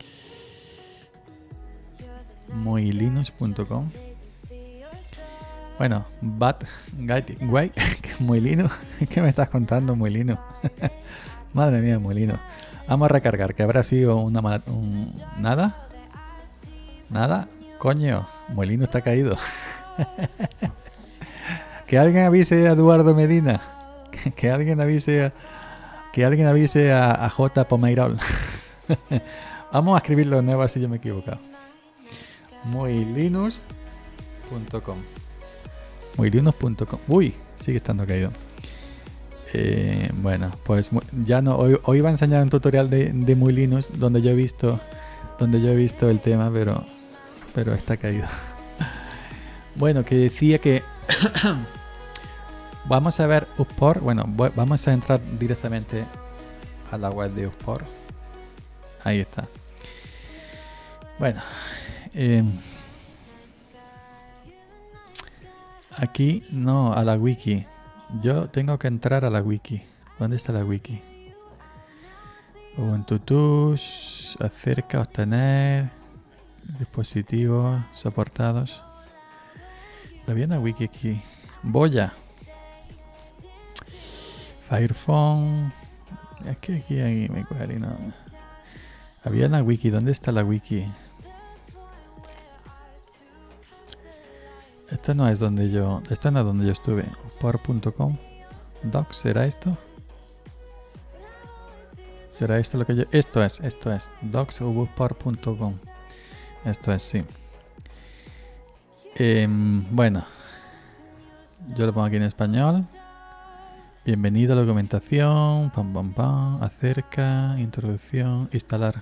S1: Muylinux.com. Bueno, Guay, Muy Linux. ¿Qué me estás contando, Muy Linux? Madre mía, Muy Linux. Vamos a recargar, que habrá sido una mala... ¿Nada? ¿Nada? Coño, Molino está caído. Que alguien avise a Eduardo Medina. Que alguien avise a J. Pomeirol. Vamos a escribirlo de nuevo, así yo me he equivocado. Muylinux.com. Muylinux.com. Uy, sigue estando caído. Bueno, pues ya no. Hoy iba a enseñar un tutorial de Muy Linux donde yo he visto el tema, pero está caído. Bueno, que decía que vamos a ver UPOR. Bueno, vamos a entrar directamente a la web de UPOR. Ahí está. Bueno, aquí no, a la wiki. Yo tengo que entrar a la wiki. ¿Dónde está la wiki? Ubuntu Touch, acerca, obtener, dispositivos soportados. Había una wiki aquí. Boya. Firephone. Es que aquí me cuadra y no. Había una wiki. ¿Dónde está la wiki? Esto no es donde yo estuve. Por.com. Docs, ¿será esto? ¿Será esto lo que yo...? Esto es. Docs.por.com. Esto es, sí. Bueno. Yo lo pongo aquí en español. Bienvenido a la documentación. Pam, pam, pam. Acerca. Introducción. Instalar.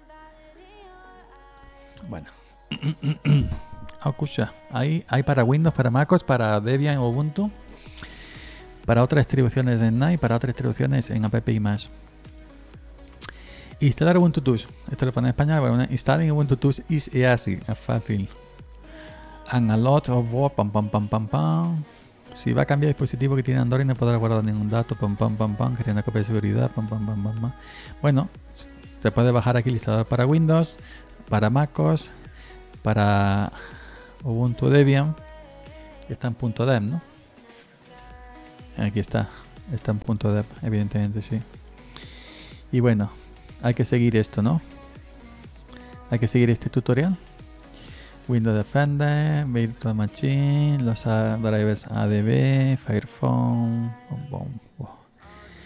S1: Bueno. Escucha, hay para Windows, para MacOS, para Debian o Ubuntu, para otras distribuciones en NAS y para otras distribuciones en app y más. Instalar Ubuntu Touch. Esto lo pone en español. Bueno, installing Ubuntu Touch is easy, es fácil. And a lot of work, pam, pam, pam, pam, pam. Si va a cambiar el dispositivo que tiene Android, no podrá guardar ningún dato, pam, pam, pam, pam. Crear una copia de seguridad, pam, pam, pam, pam, pam. Bueno, se puede bajar aquí el instalador para Windows, para MacOS, para Ubuntu Debian, que está en .dev, ¿no? Aquí está en .dev, evidentemente, sí. Y bueno, hay que seguir esto, ¿no? Hay que seguir este tutorial. Windows Defender, Virtual Machine, los drivers ADB, Firephone,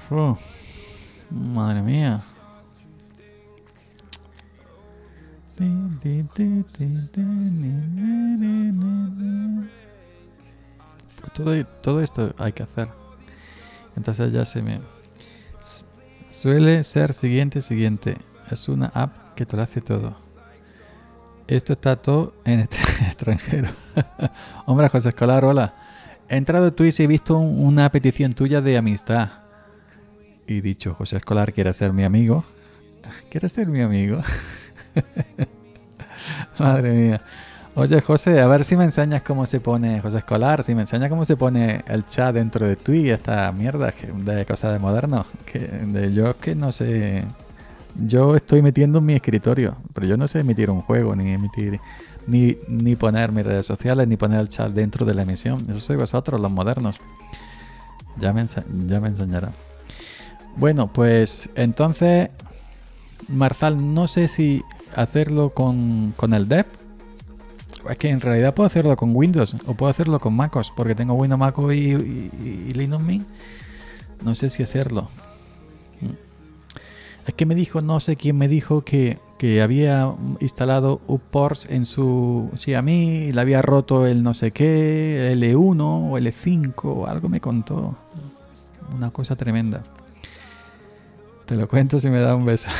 S1: Fu, madre mía. Todo esto hay que hacer. Entonces ya se me... Suele ser siguiente. Es una app que te lo hace todo. Esto está todo en extranjero. Hombre, José Escolar, hola. He entrado a Twitch y he visto una petición tuya de amistad. Y dicho, José Escolar, ¿quieres ser mi amigo? ¿Quieres ser mi amigo? Madre mía. Oye, José, a ver si me enseñas cómo se pone, José Escolar, si me enseñas cómo se pone el chat dentro de Twitch, esta mierda de cosas de moderno. Yo es que no sé. Yo estoy metiendo en mi escritorio, pero yo no sé emitir un juego, ni emitir, ni poner mis redes sociales, ni poner el chat dentro de la emisión. Eso sois vosotros, los modernos. Ya me enseñará. Bueno, pues entonces, Marzal, no sé si hacerlo con el dev. Es que en realidad puedo hacerlo con Windows o puedo hacerlo con MacOS, porque tengo Windows, MacOS y Linux Mint. No sé si hacerlo. Es que me dijo, no sé quién me dijo que había instalado UPorts en su Xiaomi y le había roto el no sé qué, L1 o L5 o algo me contó. Una cosa tremenda. Te lo cuento si me da un beso.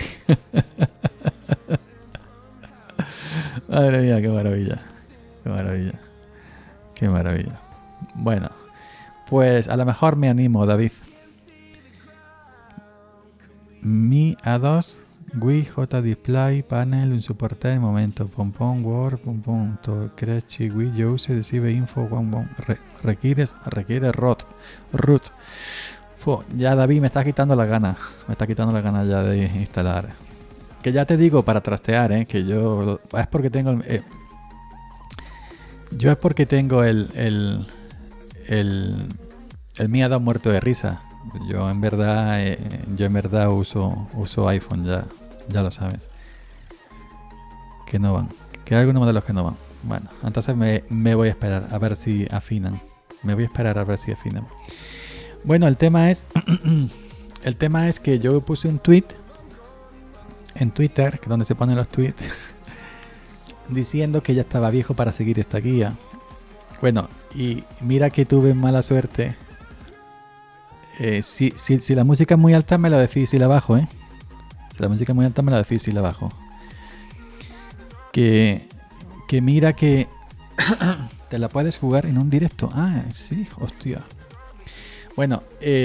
S1: Madre mía, qué maravilla. Qué maravilla. Qué maravilla. Bueno, pues a lo mejor me animo, David. Mi A2, Wii, J Display, Panel, un soporte de momento, Pompón, Word, Pompón, Crazy, Wii, Use, recibe info, requiere root. Ya David me está quitando las ganas. Me está quitando las ganas ya de instalar. Que ya te digo para trastear, que yo... Es porque tengo yo es porque tengo el Mi A2 muerto de risa. Yo en verdad uso iPhone, ya lo sabes. Que no van. Que hay algunos modelos que no van. Bueno, entonces me voy a esperar a ver si afinan. Bueno, el tema es que yo puse un tweet en Twitter, donde se ponen los tweets, diciendo que ya estaba viejo para seguir esta guía. Bueno, y mira que tuve mala suerte. Si la música es muy alta, me lo decís si la bajo, Si la música es muy alta, me lo decís si la bajo. Que mira que te la puedes jugar en un directo. Ah, sí, hostia. Bueno,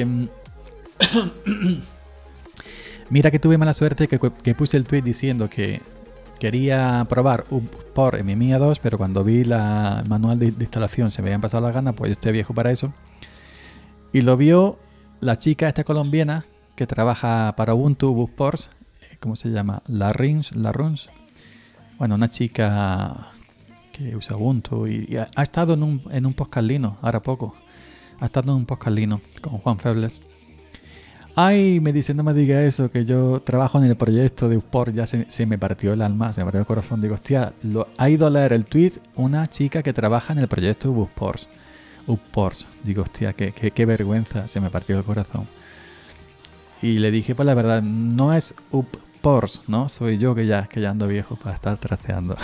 S1: mira que tuve mala suerte que puse el tweet diciendo que quería probar UPorts en mi Mi A2, pero cuando vi el manual de instalación se me habían pasado las ganas, pues yo estoy viejo para eso. Y lo vio la chica esta colombiana que trabaja para Ubuntu UPorts, ¿cómo se llama? Laruns. Bueno, una chica que usa Ubuntu y ha estado en un podcast Linux, ahora poco. Ha estado en un podcast Linux con Juan Febles. Ay, me dice, no me diga eso, que yo trabajo en el proyecto de UPorts, ya se me partió el alma, se me partió el corazón. Digo, hostia, ha ido a leer el tweet una chica que trabaja en el proyecto de UPorts. Digo, hostia, qué vergüenza, se me partió el corazón. Y le dije, pues la verdad, no es UPorts, ¿no? Soy yo que ya ando viejo para estar trasteando.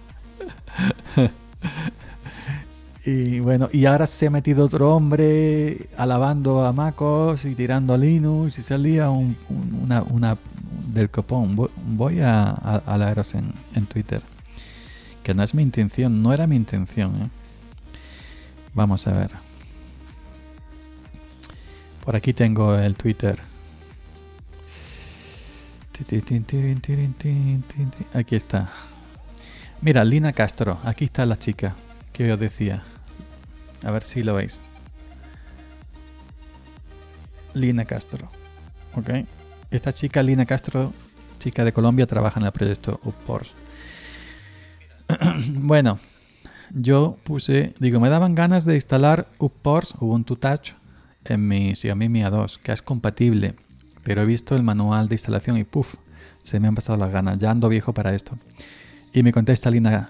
S1: Y bueno, y ahora se ha metido otro hombre alabando a MacOS y tirando a Linux y salía una del copón. Voy a leeros en Twitter. Que no es mi intención, no era mi intención, Vamos a ver. Por aquí tengo el Twitter. Aquí está. Mira, Lina Castro. Aquí está la chica que os decía. A ver si lo veis. Lina Castro. ¿Ok? Esta chica, Lina Castro, chica de Colombia, trabaja en el proyecto UPorts. Bueno, yo puse... Digo, me daban ganas de instalar UPorts, Ubuntu Touch, en mi Xiaomi Mi A2, que es compatible. Pero he visto el manual de instalación y ¡puf! Se me han pasado las ganas. Ya ando viejo para esto. Y me contesta Lina.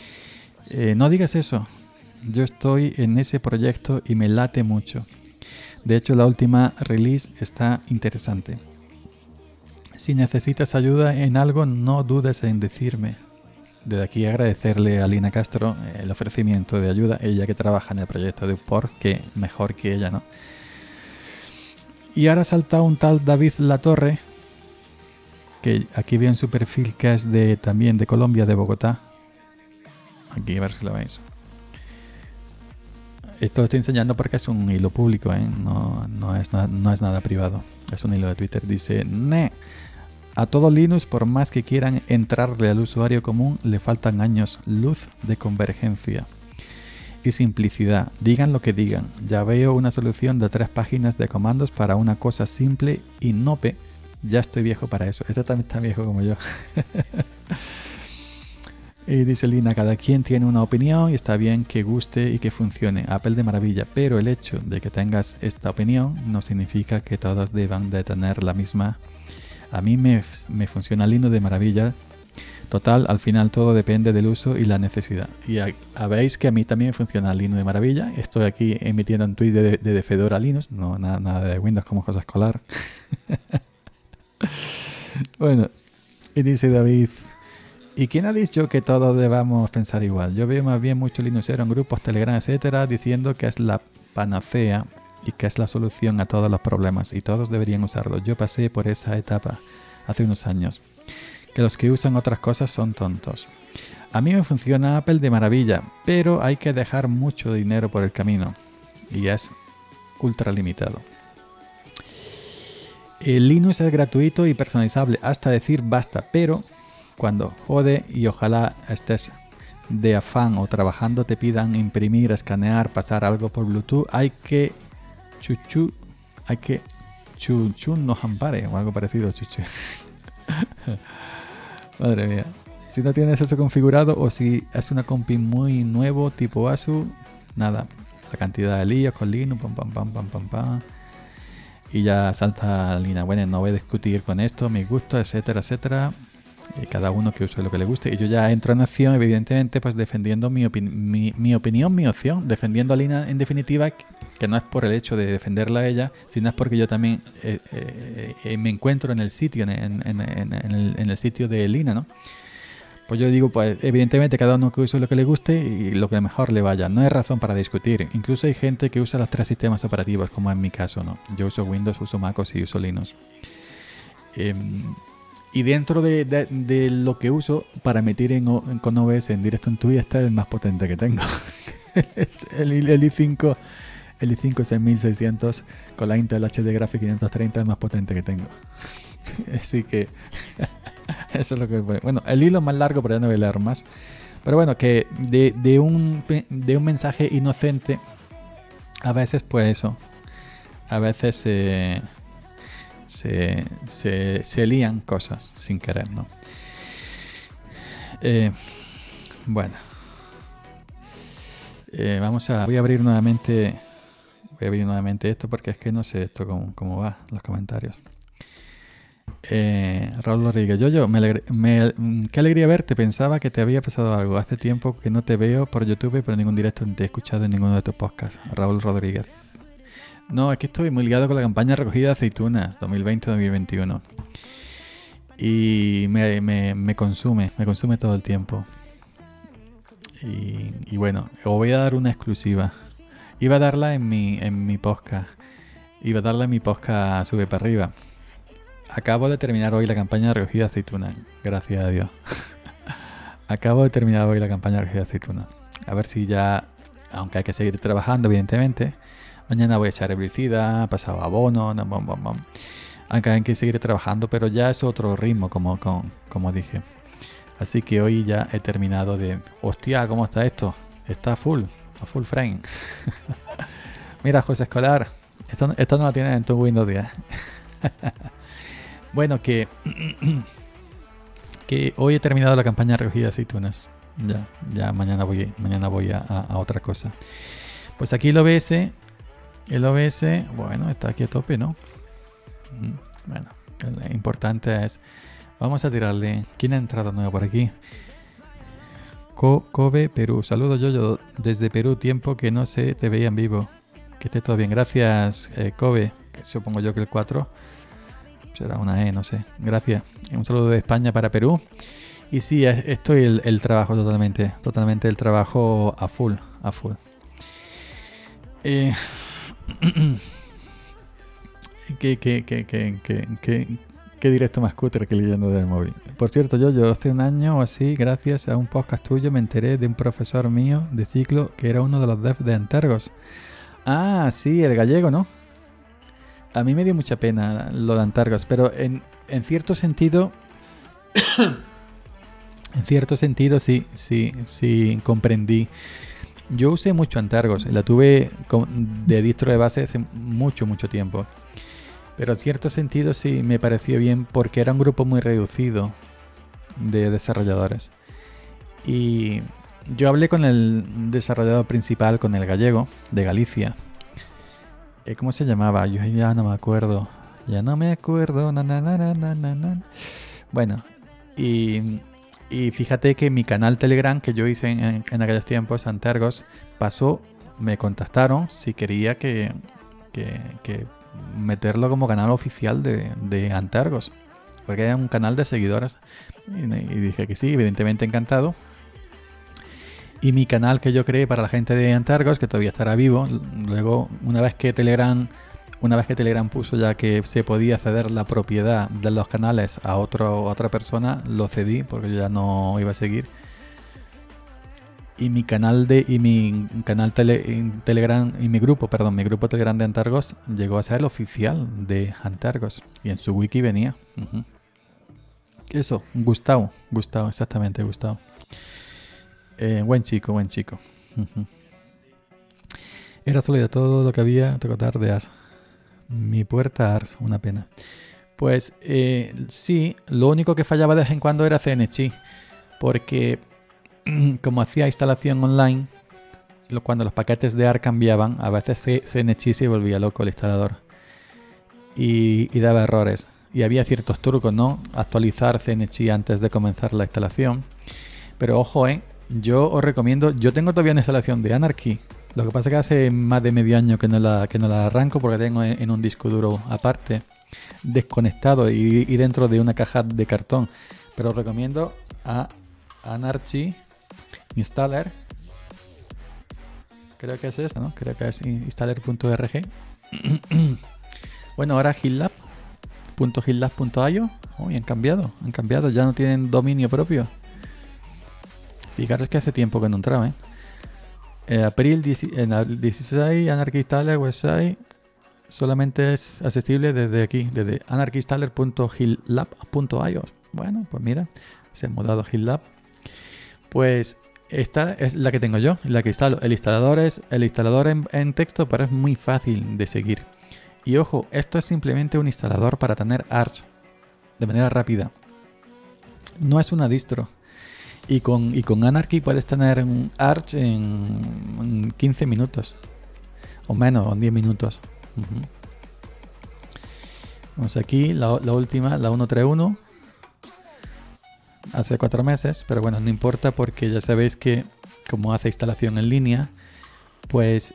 S1: No digas eso. Yo estoy en ese proyecto y me late mucho. De hecho, la última release está interesante. Si necesitas ayuda en algo, no dudes en decirme. Desde aquí agradecerle a Lina Castro el ofrecimiento de ayuda, ella que trabaja en el proyecto de UPOR, que mejor que ella, ¿no? Y ahora ha saltado un tal David Latorre, que aquí veo en su perfil que es también de Colombia, de Bogotá. Aquí a ver si lo veis. Esto lo estoy enseñando porque es un hilo público, ¿eh? No es nada privado. Es un hilo de Twitter. Dice: a todo Linux, por más que quieran entrarle al usuario común, le faltan años luz de convergencia y simplicidad. Digan lo que digan. Ya veo una solución de 3 páginas de comandos para una cosa simple y nope. Ya estoy viejo para eso. Este también está viejo como yo. Y dice Lina: cada quien tiene una opinión y está bien que guste y que funcione. Apple de maravilla, pero el hecho de que tengas esta opinión no significa que todos deban de tener la misma. A mí me funciona Linux de maravilla. Total, al final todo depende del uso y la necesidad. Y veis que a mí también funciona Linux de maravilla. Estoy aquí emitiendo un tweet de Fedora Linux, no nada de Windows como cosa escolar. Bueno, y dice David: ¿y quién ha dicho que todos debamos pensar igual? Yo veo más bien muchos linuxeros en grupos, Telegram, etcétera, diciendo que es la panacea y que es la solución a todos los problemas y todos deberían usarlo. Yo pasé por esa etapa hace unos años. Que los que usan otras cosas son tontos. A mí me funciona Apple de maravilla, pero hay que dejar mucho dinero por el camino y es ultra limitado. El Linux es gratuito y personalizable hasta decir basta, pero cuando jode y ojalá estés de afán o trabajando te pidan imprimir, escanear, pasar algo por Bluetooth, hay que chuchu nos ampare o algo parecido, chuchu. Madre mía. Si no tienes eso configurado o si es una compi muy nuevo tipo ASUS, nada. La cantidad de líos con Linux, pam. Y ya salta Lina. Bueno, no voy a discutir con esto, mis gustos, etcétera, etcétera. Y cada uno que use lo que le guste. Y yo ya entro en acción, evidentemente, pues defendiendo mi opinión, mi opción. Defendiendo a Lina, en definitiva, que no es por el hecho de defenderla a ella, sino es porque yo también me encuentro en el sitio, en el sitio de Lina, ¿no? Pues yo digo, pues evidentemente cada uno que use lo que le guste y lo que mejor le vaya. No hay razón para discutir. Incluso hay gente que usa los 3 sistemas operativos, como en mi caso, ¿no? Yo uso Windows, uso MacOS y uso Linux. Y dentro de lo que uso para emitir con OBS en directo en Twitch, este es el más potente que tengo. el i5 6600 con la Intel HD Graphics 530 es el más potente que tengo. Así que eso es lo que... Bueno, el hilo es más largo, pero ya no voy a leer más. Pero bueno, que de un mensaje inocente, a veces pues eso, a veces se lían cosas sin querer, ¿no? Bueno, voy a abrir nuevamente esto porque es que no sé esto cómo va los comentarios. Raúl Rodríguez: qué alegría verte, pensaba que te había pasado algo, hace tiempo que no te veo por YouTube, pero en ningún directo ni te he escuchado en ninguno de tus podcasts. Raúl Rodríguez: no, es que estoy muy ligado con la campaña de recogida de aceitunas 2020-2021 y me consume todo el tiempo. Y bueno, os voy a dar una exclusiva. Iba a darla en mi podcast. Sube para arriba. Acabo de terminar hoy la campaña de recogida de aceitunas. Gracias a Dios. Acabo de terminar hoy la campaña de recogida de aceitunas. A ver si ya, aunque hay que seguir trabajando, evidentemente, mañana voy a echar herbicida, pasado abono, aunque hay que seguir trabajando, pero ya es otro ritmo, como dije. Así que hoy ya he terminado de... Hostia, ¿cómo está esto? Está a full frame. Mira, José Escolar, esto no lo tienes en tu Windows 10. Bueno, que hoy he terminado la campaña de recogida de aceitunas. Ya mañana voy a otra cosa. Pues aquí el OBS, bueno, está aquí a tope, ¿no? Bueno, lo importante es... Vamos a tirarle... ¿Quién ha entrado nuevo por aquí? Kobe, Perú. Saludos, yo desde Perú, tiempo que no se te veía en vivo. Que esté todo bien. Gracias, Kobe. Supongo yo que el 4 será una E, no sé. Gracias. Un saludo de España para Perú. Y sí, estoy el trabajo totalmente el trabajo a full. Qué directo más cutre que leyendo del móvil. Por cierto, yo hace un año o así, gracias a un podcast tuyo, me enteré de un profesor mío de ciclo que era uno de los devs de Antergos. Ah, sí, el gallego, ¿no? A mí me dio mucha pena lo de Antergos, pero en cierto sentido... En cierto sentido sí comprendí. Yo usé mucho Antergos, la tuve de distro de base hace mucho tiempo. Pero en cierto sentido sí me pareció bien porque era un grupo muy reducido de desarrolladores. Y yo hablé con el desarrollador principal, con el gallego de Galicia. ¿Cómo se llamaba? Yo ya no me acuerdo. Bueno, y fíjate que mi canal Telegram que yo hice en aquellos tiempos, Antergos, pasó, me contactaron si quería que meterlo como canal oficial de Antergos, porque era un canal de seguidores. Y dije que sí, evidentemente encantado. Y mi canal que yo creé para la gente de Antergos, que todavía estará vivo, luego una vez que Telegram puso ya que se podía ceder la propiedad de los canales a otra persona, lo cedí porque yo ya no iba a seguir. Y mi canal Telegram y mi grupo Telegram de Antergos llegó a ser el oficial de Antergos y en su wiki venía. Eso, Gustavo, exactamente, Gustavo. Buen chico. Era sólida todo lo que había que contar de Ars. Mi puerta Ars, una pena. Pues sí, lo único que fallaba de vez en cuando era CNC, porque como hacía instalación online, cuando los paquetes de ARC cambiaban, a veces CNC se volvía loco el instalador y daba errores. Y había ciertos trucos, ¿no? Actualizar CNC antes de comenzar la instalación. Pero ojo, yo os recomiendo, yo tengo todavía una instalación de Anarchy. Lo que pasa es que hace más de medio año que no la arranco porque tengo en un disco duro aparte, desconectado y dentro de una caja de cartón. Pero os recomiendo a Anarchy Installer. Creo que es esta, ¿no? Creo que es installer.org. Bueno, ahora GitLab.gitlab.io. Uy, han cambiado, ya no tienen dominio propio. Fijaros que hace tiempo que no entraba, abril 16, Anarchy Installer website solamente es accesible desde aquí, desde anarchyinstaller.gitlab.io. Bueno, pues mira, se ha mudado a GitLab. Pues esta es la que tengo yo, la que instalo. El instalador es el instalador en texto, pero es muy fácil de seguir. Y ojo, esto es simplemente un instalador para tener Arch de manera rápida. No es una distro. Y con Anarchy puedes tener un Arch en 15 minutos. O menos, en 10 minutos. Vamos aquí, la última, la 131. Hace 4 meses, pero bueno, no importa porque ya sabéis que como hace instalación en línea, pues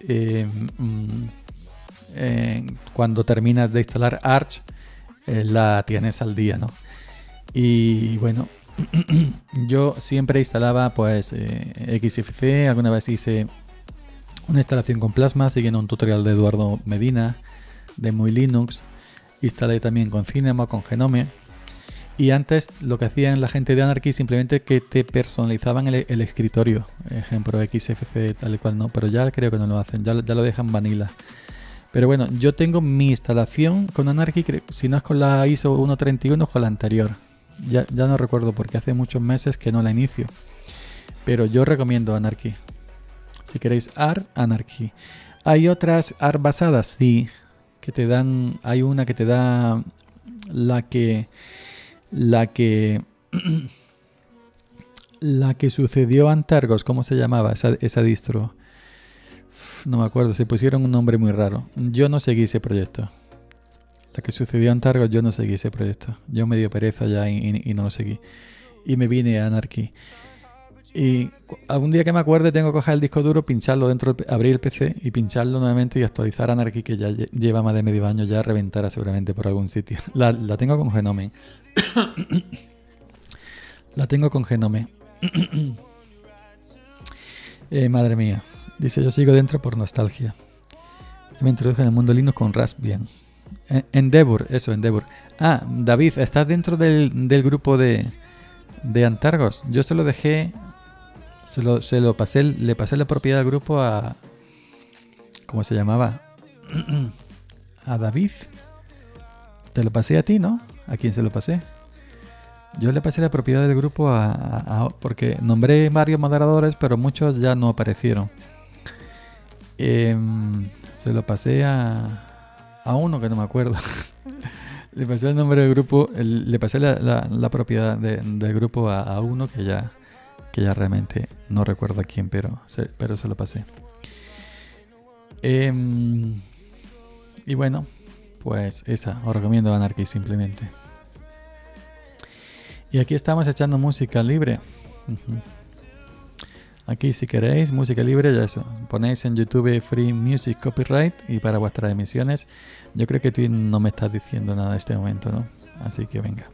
S1: cuando terminas de instalar Arch, la tienes al día, ¿no? Y bueno, yo siempre instalaba pues XFCE, alguna vez hice una instalación con Plasma, siguiendo un tutorial de Eduardo Medina, de Muy Linux. Instalé también con Cinema, con Genome. Y antes lo que hacían la gente de Anarchy simplemente que te personalizaban el escritorio. Ejemplo, XFCE tal y cual no, pero ya creo que no lo hacen, ya lo dejan vanilla. Pero bueno, yo tengo mi instalación con Anarchy, si no es con la ISO 1.31, con la anterior. Ya no recuerdo porque hace muchos meses que no la inicio. Pero yo recomiendo Anarchy. Si queréis ARC, Anarchy. ¿Hay otras ARC basadas? Sí. Que te dan. Hay una que te da la que sucedió a Antergos. ¿Cómo se llamaba esa distro? No me acuerdo. Se pusieron un nombre muy raro. Yo no seguí ese proyecto. La que sucedió a Antergos, yo no seguí ese proyecto. Yo me dio pereza ya y no lo seguí. Y me vine a Anarchy. Y algún día que me acuerde tengo que coger el disco duro, pincharlo dentro, abrir el PC y pincharlo nuevamente y actualizar Anarchy, que ya lleva más de medio año, ya reventará seguramente por algún sitio. La tengo con Genome. La tengo con Genome. Madre mía. Dice, yo sigo dentro por nostalgia. Me introduje en el mundo Linux con Raspbian. Endeavour, eso, Endeavour. Ah, David, ¿estás dentro del grupo de Antargos? Yo se lo dejé... Se lo pasé, le pasé la propiedad del grupo a... ¿Cómo se llamaba? A David. Te lo pasé a ti, ¿no? ¿A quién se lo pasé? Yo le pasé la propiedad del grupo porque nombré varios moderadores, pero muchos ya no aparecieron. Se lo pasé a uno que no me acuerdo. Le pasé el nombre del grupo, le pasé la propiedad del grupo a uno que ya realmente no recuerdo a quién, pero se lo pasé. Y bueno, pues esa, os recomiendo Anarchy simplemente. Y aquí estamos echando música libre. Aquí si queréis música libre, ya eso, ponéis en YouTube Free Music Copyright y para vuestras emisiones. Yo creo que tú no me estás diciendo nada en este momento, ¿no? Así que venga.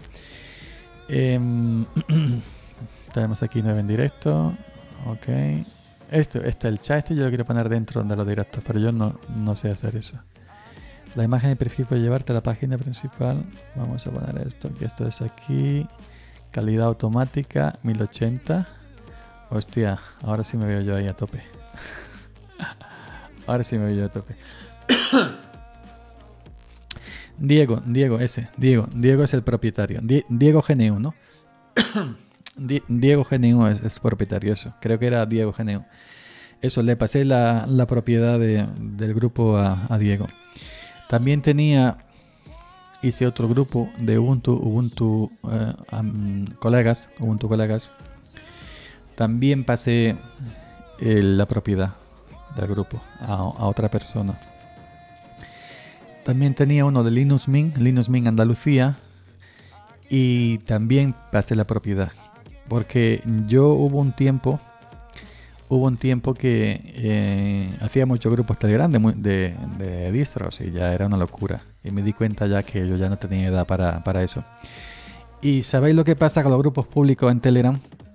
S1: Tenemos aquí 9 en directo. Ok. El chat yo lo quiero poner dentro de los directos, pero yo no sé hacer eso. La imagen de perfil puede llevarte a la página principal. Vamos a poner esto, que esto es aquí. Calidad automática, 1080. Hostia, ahora sí me veo yo ahí a tope. Ahora sí me veo yo a tope. Diego es el propietario. Diego GNU, ¿no? Diego GNU es propietario, eso. Creo que era Diego GNU. Eso, le pasé la propiedad del grupo a Diego. También hice otro grupo de Ubuntu colegas. También pasé la propiedad del grupo a otra persona. También tenía uno de Linux Mint Andalucía, y también pasé la propiedad. Porque hubo un tiempo que hacía muchos grupos Telegram de distros y ya era una locura. Y me di cuenta ya que yo ya no tenía edad para eso. ¿Y sabéis lo que pasa con los grupos públicos en Telegram?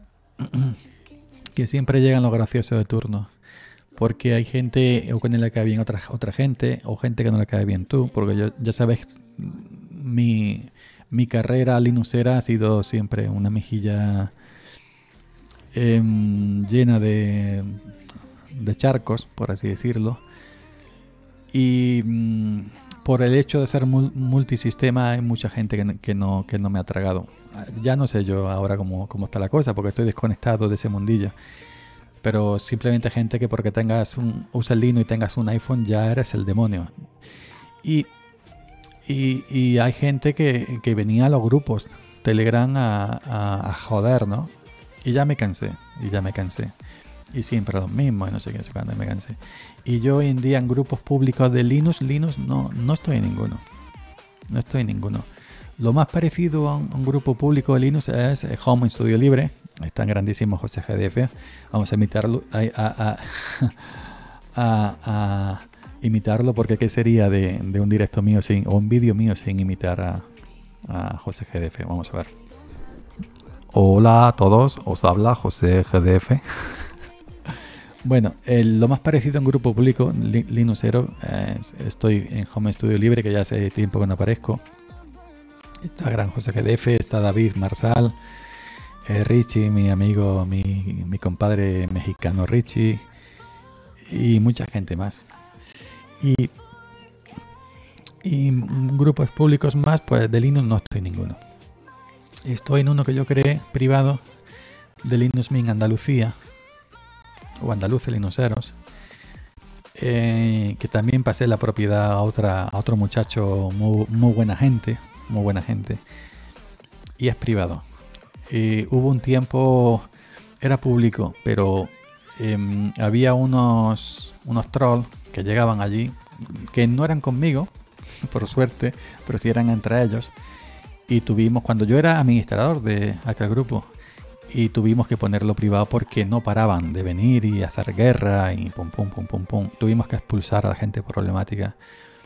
S1: Que siempre llegan los graciosos de turno. Porque hay gente o que no le cae bien otra gente, o gente que no le cae bien tú. Porque yo, ya sabes, mi carrera linuxera ha sido siempre una mejilla llena de charcos, por así decirlo. Y por el hecho de ser multisistema, hay mucha gente que no me ha tragado. Ya no sé yo ahora cómo está la cosa, porque estoy desconectado de ese mundillo. Pero simplemente gente que porque usa Linux y tengas un iPhone ya eres el demonio. Y hay gente que venía a los grupos Telegram a joder, ¿no? Y ya me cansé. Y siempre lo mismo, y no sé qué, cuando me cansé. Y yo hoy en día en grupos públicos de Linux no estoy en ninguno. No estoy en ninguno. Lo más parecido a un grupo público de Linux es Home Studio Libre. Está en grandísimo José GDF. Vamos a imitarlo. A imitarlo, porque ¿qué sería de un directo mío o un vídeo mío sin imitar a José GDF? Vamos a ver. Hola a todos, os habla José GDF. Bueno, lo más parecido a un grupo público Linuxero, estoy en Home Studio Libre, que ya hace tiempo que no aparezco. Está Gran José GDF, está David Marsal, Richie, mi amigo, mi compadre mexicano Richie, y mucha gente más. Y grupos públicos más, pues de Linux no estoy en ninguno. Estoy en uno que yo creé privado de Linux Mint Andalucía, o Andaluces Linuxeros, que también pasé la propiedad a otro muchacho muy buena gente, y es privado. Hubo un tiempo, era público, pero había unos trolls que llegaban allí, que no eran conmigo, por suerte, pero sí eran entre ellos. Y tuvimos, cuando yo era administrador de aquel grupo, y tuvimos que ponerlo privado porque no paraban de venir y hacer guerra y pum, pum, pum, pum, pum. Tuvimos que expulsar a la gente problemática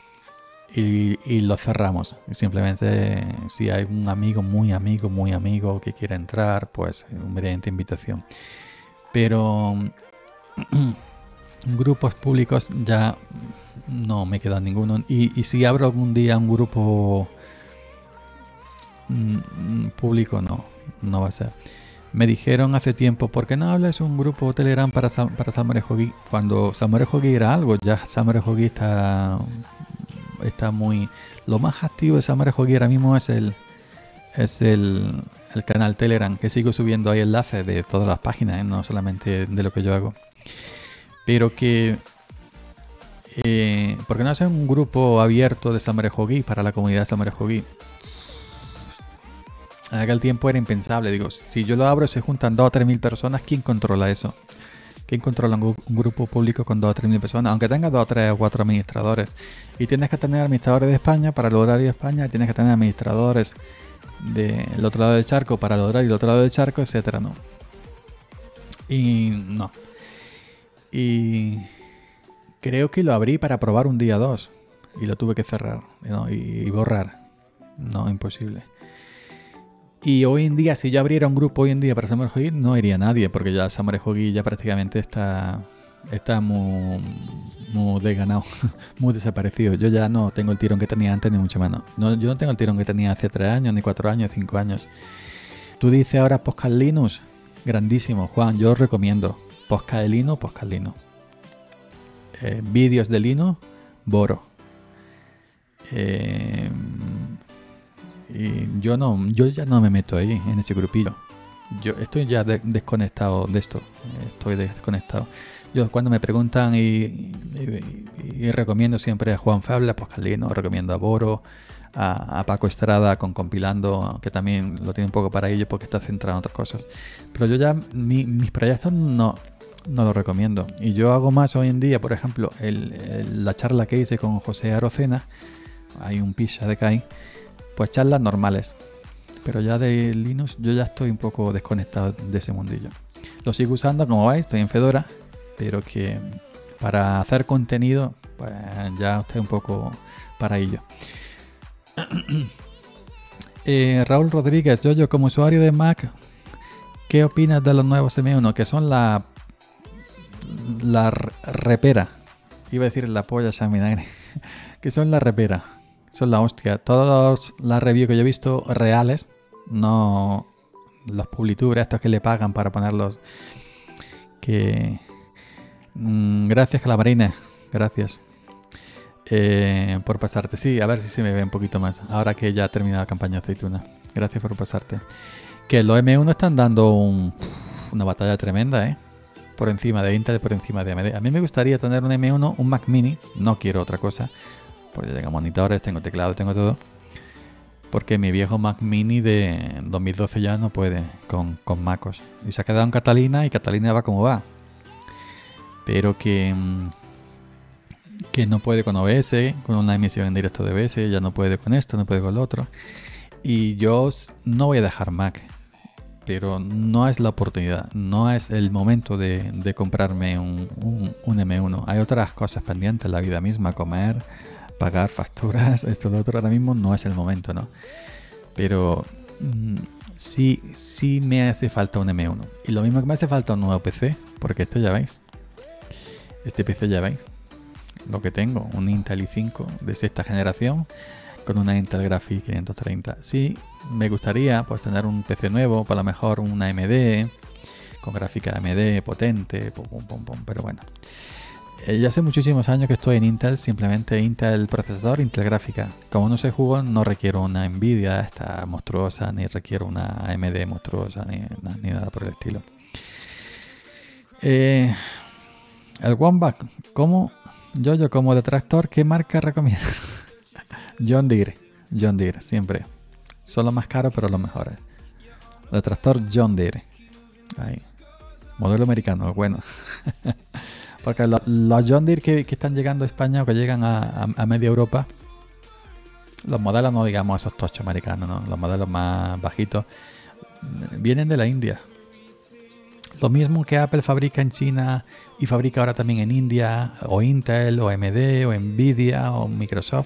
S1: y lo cerramos. Y simplemente si hay un amigo, muy amigo que quiera entrar, pues mediante invitación. Pero grupos públicos ya no me queda ninguno. Y si abro algún día un grupo público, no va a ser. Me dijeron hace tiempo, ¿por qué no hablas un grupo Telegram para Salmorejo Geek? Cuando Salmorejo Geek era algo, ya Salmorejo Geek está muy... Lo más activo de Salmorejo Geek ahora mismo es el canal Telegram, que sigo subiendo ahí enlaces de todas las páginas, no solamente de lo que yo hago. Pero que... ¿por qué no hacer un grupo abierto de Salmorejo Geek para la comunidad de Salmorejo Geek? En aquel tiempo era impensable. Digo, si yo lo abro se juntan 2 o 3 mil personas, ¿quién controla eso? ¿Quién controla un grupo público con 2 o 3 mil personas? Aunque tenga 2 o 3 o 4 administradores. Y tienes que tener administradores de España para el horario de España, tienes que tener administradores del otro lado del charco para el horario del otro lado del charco, etcétera, ¿no? Y no. Y creo que lo abrí para probar un día 2 y lo tuve que cerrar, ¿no? y borrar. No, imposible. Y hoy en día, si yo abriera un grupo hoy en día para Salmorejo Geek, no iría nadie, porque ya Salmorejo Geek ya prácticamente está muy desganado, muy desaparecido. Yo ya no tengo el tirón que tenía antes, ni mucho menos. No, yo no tengo el tirón que tenía hace 3 años, ni 4 años, 5 años. Tú dices ahora Podcast Linux, grandísimo, Juan, yo os recomiendo. Podcast de Linux, Podcast Linux. Vídeos de Linux, Boro. Y yo ya no me meto ahí en ese grupillo. Yo estoy ya desconectado de esto. Estoy desconectado. Yo cuando me preguntan y recomiendo siempre a Juan Fabla, pues Calino, recomiendo a Boro, a Paco Estrada con Compilando, que también lo tiene un poco para ello porque está centrado en otras cosas. Pero yo ya mis proyectos no lo recomiendo. Y yo hago más hoy en día, por ejemplo, la charla que hice con José Arocena, hay un pizza de Kai. Pues charlas normales, pero ya de Linux yo ya estoy un poco desconectado de ese mundillo. Lo sigo usando, como veis, estoy en Fedora, pero que para hacer contenido, pues ya estoy un poco para ello. Raúl Rodríguez, yo como usuario de Mac, ¿qué opinas de los nuevos M1? Que son la repera. Iba a decir la polla San Vinagre. Que son la repera. Son la hostia. Todas las reviews que yo he visto reales, no los publitubers estos que le pagan para ponerlos. Que gracias, Calamarines. Gracias por pasarte. Sí, a ver si se me ve un poquito más. Ahora que ya ha terminado la campaña de aceituna. Gracias por pasarte. Que los M1 están dando una batalla tremenda, por encima de Intel, por encima de AMD. A mí me gustaría tener un M1, un Mac Mini. No quiero otra cosa. Porque tengo monitores, tengo teclado, tengo todo. Porque mi viejo Mac Mini de 2012 ya no puede con MacOS. Y se ha quedado en Catalina y Catalina va como va. Pero que no puede con OBS, con una emisión en directo de OBS, ya no puede con esto, no puede con lo otro. Y yo no voy a dejar Mac. Pero no es la oportunidad, no es el momento de comprarme un M1. Hay otras cosas pendientes en la vida misma, comer, pagar facturas, esto, lo otro. Ahora mismo no es el momento, ¿no? Pero sí me hace falta un M1. Y lo mismo que me hace falta un nuevo PC, porque este ya veis. Este PC ya veis. Lo que tengo, un Intel i5 de 6ª generación con una Intel Graphics 530. Sí, me gustaría pues tener un PC nuevo, para lo mejor una AMD, con gráfica AMD potente, pero bueno. Ya hace muchísimos años que estoy en Intel, simplemente Intel procesador, Intel gráfica. Como no sé juego, no requiero una Nvidia esta monstruosa, ni requiero una AMD monstruosa, ni nada por el estilo. El Wombat, yo como detractor, ¿qué marca recomiendo? John Deere, siempre. Son los más caros, pero los mejores. Detractor John Deere. Ahí. Modelo americano, bueno. Porque los John Deere que están llegando a España o que llegan a media Europa, los modelos, no digamos esos tochos americanos, ¿no? Los modelos más bajitos, vienen de la India. lo mismo que Apple fabrica en China y fabrica ahora también en India, o Intel, o AMD, o Nvidia, o Microsoft,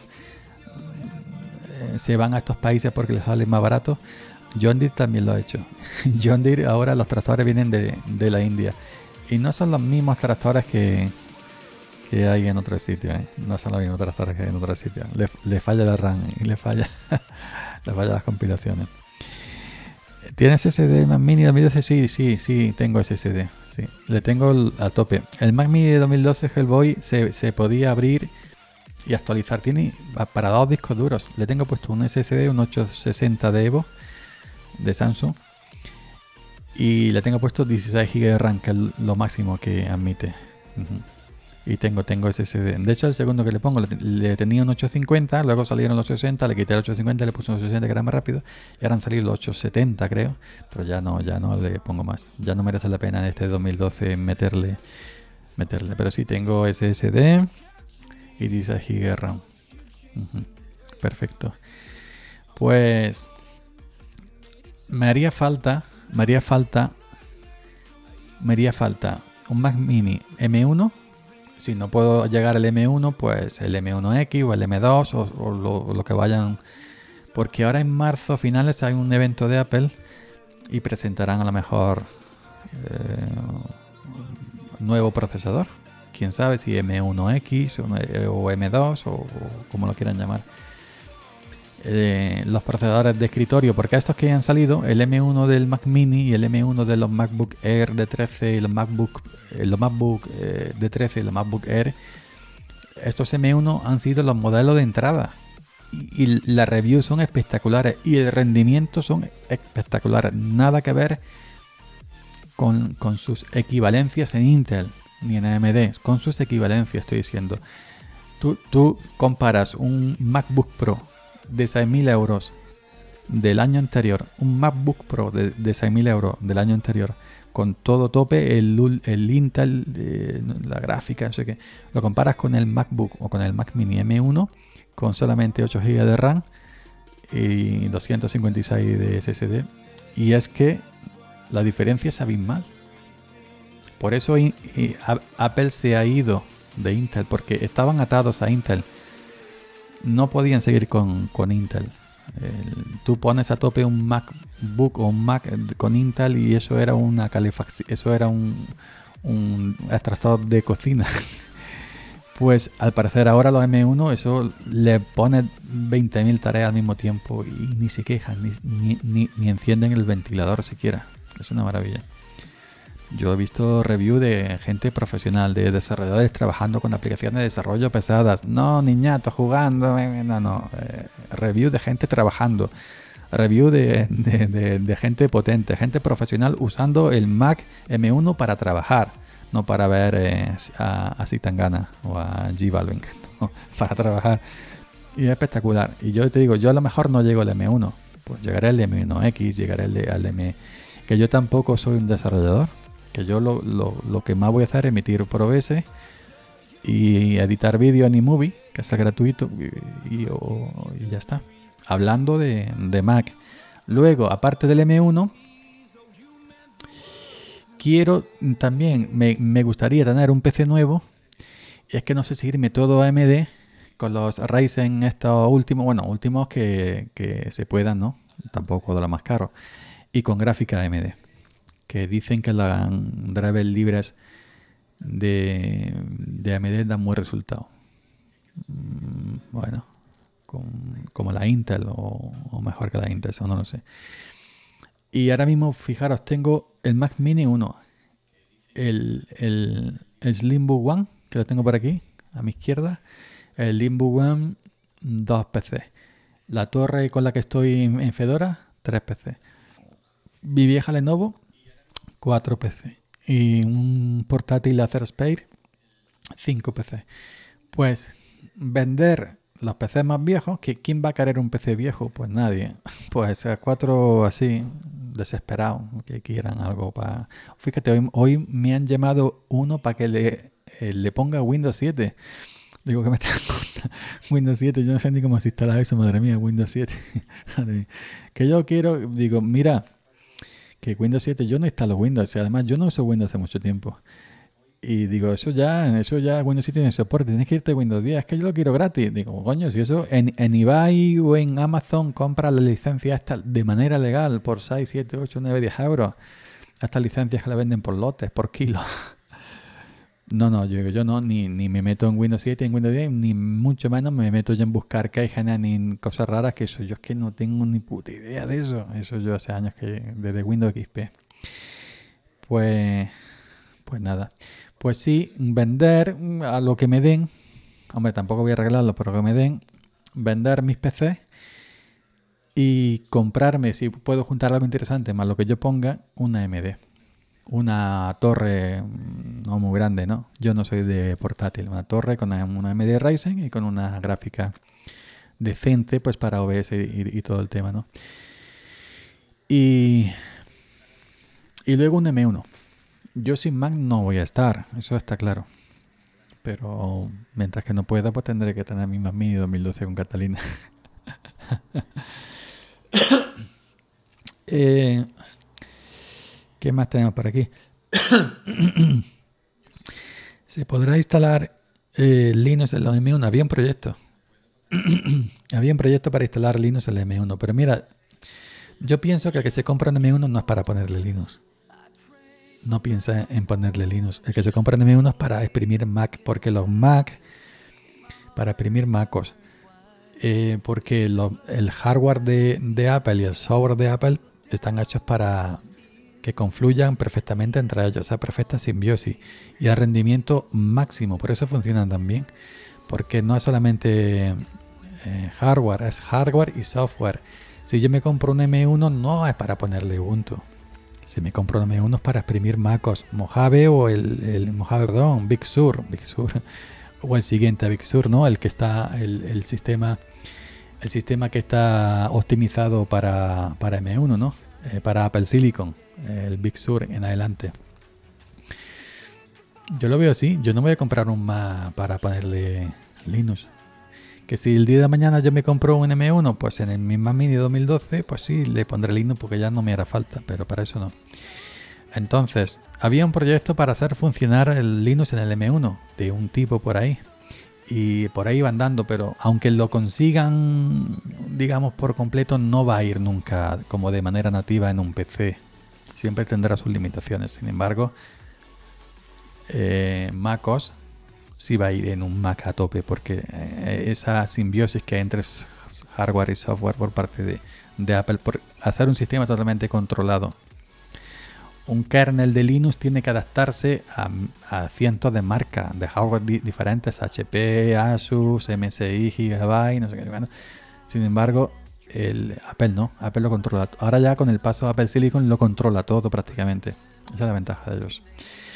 S1: se van a estos países porque les sale más barato. John Deere también lo ha hecho. John Deere ahora los tractores vienen de la India y no son los mismos tractores que hay en otros sitios, ¿eh? No son los mismos tractores que hay en otros sitios. Le falla la RAM y le falla las compilaciones. ¿Tienes SSD Mac Mini 2012? Sí, tengo SSD. Sí, le tengo a tope. El Mac Mini de 2012 Hellboy se podía abrir y actualizar. Tiene para 2 discos duros. Le tengo puesto un SSD, un 860 de Evo de Samsung, y le tengo puesto 16 GB de RAM, que es lo máximo que admite. Y tengo SSD. De hecho, el segundo que le pongo le tenía un 850, luego salieron los 860, le quité el 850, le puse un 860 que era más rápido, y ahora han salido los 870, creo, pero ya no le pongo más. Ya no merece la pena en este 2012 meterle. Pero sí tengo SSD y 16 GB de RAM. Perfecto. Pues me haría falta un Mac Mini M1. Si no puedo llegar al M1, pues el M1X o el M2 o lo que vayan. Porque ahora en marzo, finales, hay un evento de Apple y presentarán a lo mejor nuevo procesador. Quién sabe si M1X o M2 o como lo quieran llamar. Los procesadores de escritorio, porque estos que han salido, el M1 del Mac Mini y el M1 de los MacBook Air de 13 y los MacBook de 13 y los MacBook Air, estos M1 han sido los modelos de entrada y las reviews son espectaculares y el rendimiento son espectaculares, nada que ver con sus equivalencias en Intel ni en AMD, con sus equivalencias estoy diciendo. Tú comparas un MacBook Pro de 6.000 euros del año anterior, un MacBook Pro de 6.000 euros del año anterior, con todo tope, el Intel, la gráfica, no sé qué, lo comparas con el MacBook o con el Mac Mini M1 con solamente 8 GB de RAM y 256 de SSD, y es que la diferencia es abismal. Por eso Apple se ha ido de Intel, porque estaban atados a Intel. No podían seguir con Intel. Tú pones a tope un MacBook o un Mac con Intel y eso era una calefacción, eso era un extractor de cocina. Pues al parecer ahora los M1 eso le pone 20.000 tareas al mismo tiempo y ni se quejan, ni encienden el ventilador siquiera. Es una maravilla. Yo he visto review de gente profesional, de desarrolladores trabajando con aplicaciones de desarrollo pesadas. No, niñato, jugando. No. Review de gente trabajando. Review de gente potente, gente profesional usando el Mac M1 para trabajar. No para ver a Zetangana o a G Balvin. No, para trabajar. Y es espectacular. Y yo te digo, yo a lo mejor no llego al M1. Pues llegaré al M1X, llegaré al M... Que yo tampoco soy un desarrollador. Que yo lo que más voy a hacer es emitir ProOS y editar vídeo en iMovie, que es gratuito, y ya está. Hablando de Mac. Luego, aparte del M1, quiero también, me gustaría tener un PC nuevo. Y es que no sé si irme todo a AMD con los Ryzen estos últimos que se puedan, ¿no? Tampoco de los más caros. Y con gráfica AMD. Que dicen que las drivers libres de AMD dan buen resultado. Bueno, como la Intel o mejor que la Intel, eso no lo sé. Y ahora mismo, fijaros, tengo el Mac Mini 1, el Slimbook One, que lo tengo por aquí, a mi izquierda, el Slimbook One, 2 PC. La torre con la que estoy en Fedora, 3 PC. Mi vieja Lenovo, 4 PC. Y un portátil Acer-Spire, 5 PC. Pues vender los PC más viejos, que ¿quién va a querer un PC viejo? Pues nadie. Pues a 4 así, desesperados, que quieran algo para... Fíjate, hoy me han llamado uno para que le ponga Windows 7. Digo, que me están contando Windows 7, yo no sé ni cómo se instala eso, madre mía, Windows 7. Que yo quiero, digo, mira... que Windows 7, yo no instalo Windows, y además yo no uso Windows hace mucho tiempo. Y digo, eso ya Windows 7 tiene soporte, tienes que irte a Windows 10, es que yo lo quiero gratis. Digo, coño, si eso en eBay o en Amazon compra la licencia esta de manera legal por 6, 7, 8, 9, 10 euros. Estas licencias que la venden por lotes, por kilo. No, no, yo no, ni me meto en Windows 7, en Windows 10, ni mucho menos me meto yo en buscar quejas ni en cosas raras, que eso yo es que no tengo ni puta idea de eso. Eso yo hace años que desde Windows XP. Pues, pues nada. Pues sí, vender a lo que me den. Hombre, tampoco voy a arreglarlo, pero que me den. Vender mis PCs y comprarme, si puedo juntar algo interesante más lo que yo ponga, una AMD. Una torre no muy grande, ¿no? Yo no soy de portátil. Una torre con una AMD Ryzen y con una gráfica decente, pues para OBS y todo el tema, ¿no? Y luego un M1. Yo sin Mac no voy a estar, eso está claro. Pero mientras que no pueda, pues tendré que tener mi Mac Mini 2012 con Catalina. ¿Qué más tenemos por aquí? Se podrá instalar Linux en la M1. Había un proyecto. Había un proyecto para instalar Linux en la M1. Pero mira, yo pienso que el que se compra un M1 no es para ponerle Linux. No piensa en ponerle Linux. El que se compra un M1 es para exprimir Mac. Porque los Mac, para exprimir MacOS, porque el hardware de Apple y el software de Apple están hechos para que confluyan perfectamente entre ellos, esa perfecta simbiosis y a rendimiento máximo. Por eso funcionan tan bien, porque no es solamente hardware, es hardware y software. Si yo me compro un M1 no es para ponerle Ubuntu. Si me compro un M1 es para exprimir MacOS, Mojave o el Mojave, perdón, Big Sur, o el siguiente Big Sur, ¿no? El que está el sistema que está optimizado para M1, ¿no? Para Apple Silicon, el Big Sur en adelante. Yo lo veo así. Yo no voy a comprar un Mac para ponerle Linux. Que si el día de mañana yo me compro un M1, pues en el mi Mac Mini 2012, pues sí, le pondré Linux porque ya no me hará falta, pero para eso no. Entonces, había un proyecto para hacer funcionar el Linux en el M1, de un tipo por ahí. Y por ahí va andando, pero aunque lo consigan, digamos, por completo, no va a ir nunca como de manera nativa en un PC. Siempre tendrá sus limitaciones. Sin embargo, MacOS sí va a ir en un Mac a tope, porque esa simbiosis que hay entre hardware y software por parte de Apple, por hacer un sistema totalmente controlado. Un kernel de Linux tiene que adaptarse a cientos de marcas de hardware diferentes, HP, Asus, MSI, Gigabyte, no sé qué. Bueno. Sin embargo, Apple no, Apple lo controla. Ahora ya con el paso a Apple Silicon lo controla todo prácticamente. Esa es la ventaja de ellos.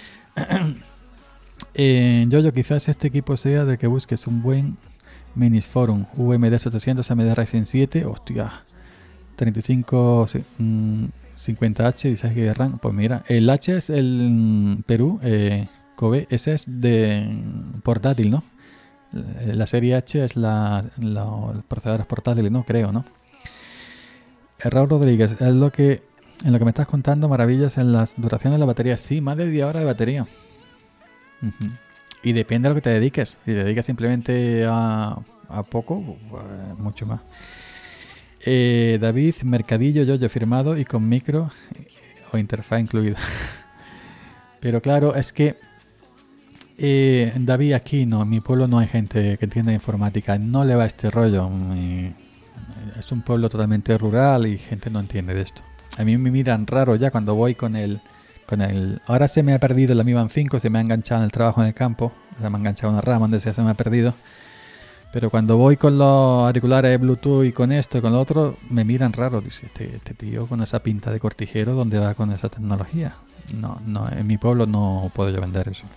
S1: Yo quizás este equipo sea de que busques un buen Minis Forum UMD 700 AMD Ryzen 7, hostia, 35... 50H, 16 GB de RAM. Pues mira, el H es el Perú, Kobe, ese es de portátil, ¿no? La serie H es los procesadores portátiles, ¿no? Creo, ¿no? Raúl Rodríguez, es en lo que me estás contando, maravillas en la duración de la batería. Sí, más de 10 horas de batería. Y depende de lo que te dediques. Si te dedicas simplemente a poco, pues, mucho más. David, Mercadillo, yo firmado y con micro o interfaz incluida. Pero claro, es que David, aquí no, en mi pueblo no hay gente que entienda informática, no le va este rollo. Es un pueblo totalmente rural y gente no entiende de esto. A mí me miran raro ya cuando voy con el... Ahora se me ha perdido la Mi Band 5, se me ha enganchado en el trabajo en el campo, se me ha enganchado una rama donde se me ha perdido. Pero cuando voy con los auriculares Bluetooth y con esto y con lo otro, me miran raro. Dice, este tío con esa pinta de cortijero, ¿dónde va con esa tecnología? No, en mi pueblo no puedo yo vender eso.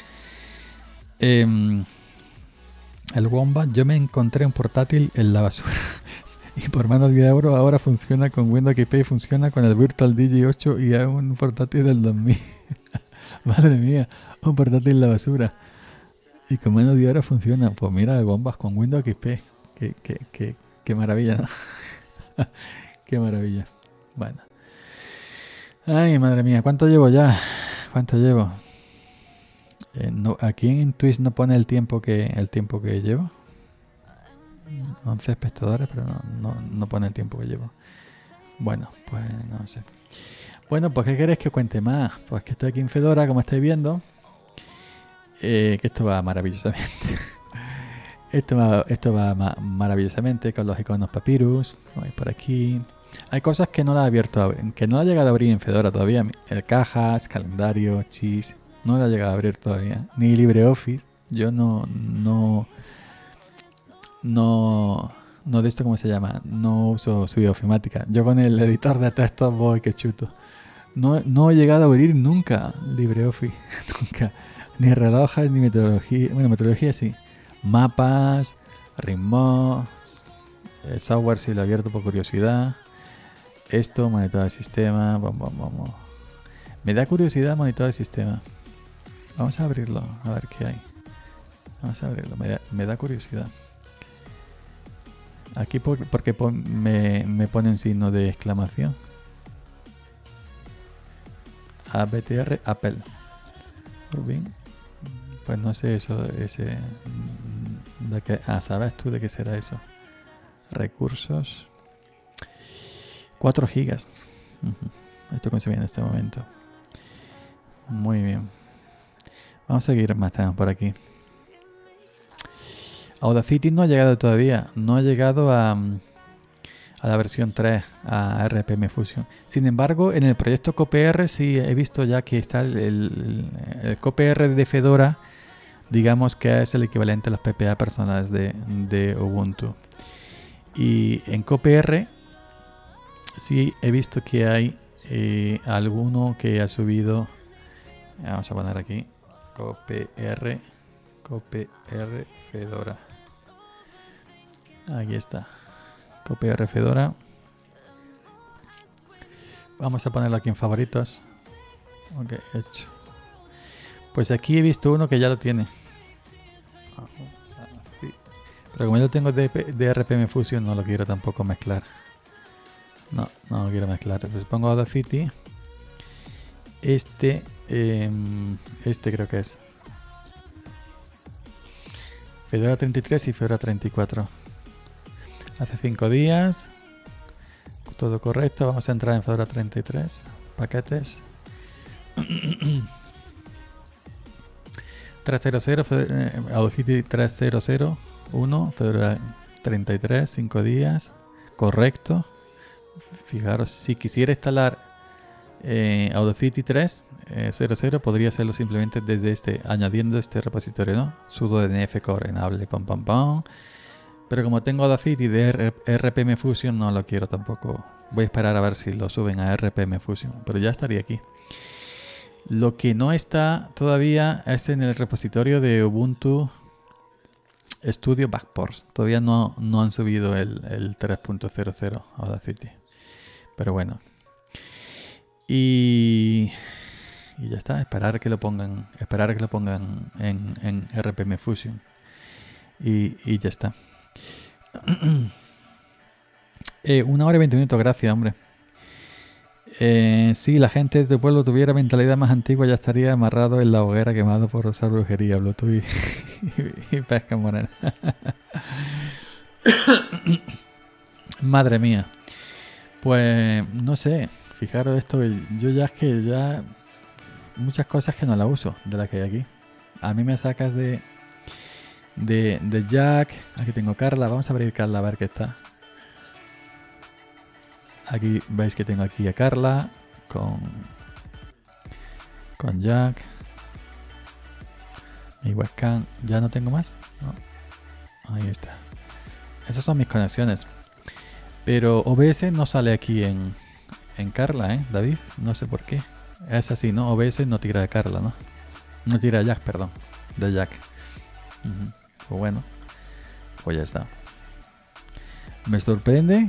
S1: El Wombat, yo me encontré un portátil en la basura. Y por menos de 10 euros ahora funciona con Windows XP y funciona con el Virtual DJ 8 y es un portátil del 2000. Madre mía, un portátil en la basura. Y con menos de hora funciona. Pues mira, bombas con Windows XP. Qué maravilla, ¿no? Qué maravilla. Bueno. Ay, madre mía, ¿cuánto llevo ya? ¿Cuánto llevo? Aquí en Twitch no pone el tiempo que llevo. 11 espectadores, pero no pone el tiempo que llevo. Bueno, pues no sé. Bueno, pues ¿qué queréis que cuente más? Pues que estoy aquí en Fedora, como estáis viendo. Que esto va maravillosamente. Esto va maravillosamente con los iconos Papyrus. Voy por aquí. Hay cosas que no la he abierto, que no la he llegado a abrir en Fedora todavía. El cajas, calendario, chis. No la he llegado a abrir todavía. Ni LibreOffice. Yo no de esto, ¿cómo se llama? No uso Suite ofimática. Yo con el editor de textos voy que chuto. No he llegado a abrir nunca LibreOffice. Nunca. Ni relojes, ni metodología. Bueno, metodología sí. Mapas, ritmos, software si lo he abierto por curiosidad. Esto, monitor de sistema. Vamos. Me da curiosidad monitor de sistema. Vamos a abrirlo, a ver qué hay. Vamos a abrirlo, me da curiosidad. Aquí porque me pone un signo de exclamación. ABTR Apple. Por bien. Pues no sé eso, ese... De qué, ¿sabes tú de qué será eso? Recursos. 4 gigas. Esto consume en este momento. Muy bien. Vamos a seguir más por aquí. Audacity no ha llegado todavía. No ha llegado a la versión 3, a RPM Fusion. Sin embargo, en el proyecto CoPR sí he visto ya que está el CoPR de Fedora, digamos que es el equivalente a los PPA personales de Ubuntu. Y en CoPR sí he visto que hay alguno que ha subido. Vamos a poner aquí CoPR Fedora. Aquí está. CoPR Fedora. Vamos a ponerlo aquí en favoritos. Ok, hecho. Pues aquí he visto uno que ya lo tiene. Sí. Pero como yo lo tengo de RPM Fusion, no lo quiero tampoco mezclar. No lo quiero mezclar. Pues pongo Audacity. Este creo que es Fedora 33 y Fedora 34. Hace 5 días. Todo correcto. Vamos a entrar en Fedora 33. Paquetes. 300, Audacity 3.0.1, Fedora 33, 5 días. Correcto. Fijaros, si quisiera instalar Audacity 3.0.0, podría hacerlo simplemente desde añadiendo este repositorio, ¿no? Sudo dnf core enable, pam. Pero como tengo Audacity de RPM Fusion, no lo quiero tampoco. Voy a esperar a ver si lo suben a RPM Fusion, pero ya estaría aquí. Lo que no está todavía es en el repositorio de Ubuntu Studio Backports. Todavía no han subido el 3.00 Audacity. Pero bueno. Y ya está. Esperar que lo pongan en RPM Fusion. Y ya está. 1 hora y 20 minutos. Gracias, hombre. Si la gente de tu pueblo tuviera mentalidad más antigua, ya estaría amarrado en la hoguera quemado por usar brujería, Bluetooth y pesca morena. Madre mía. Pues no sé, fijaros esto, yo ya muchas cosas que no la uso de las que hay aquí. A mí me sacas de Jack. Aquí tengo Carla, vamos a abrir Carla a ver qué está. Aquí veis que tengo aquí a Carla con Jack. Mi webcam. ¿Ya no tengo más? No. Ahí está. Esas son mis conexiones. Pero OBS no sale aquí en Carla, David. No sé por qué. Es así, ¿no? OBS no tira de Carla, ¿no? No tira de Jack, perdón. De Jack. Pues bueno. Pues ya está. Me sorprende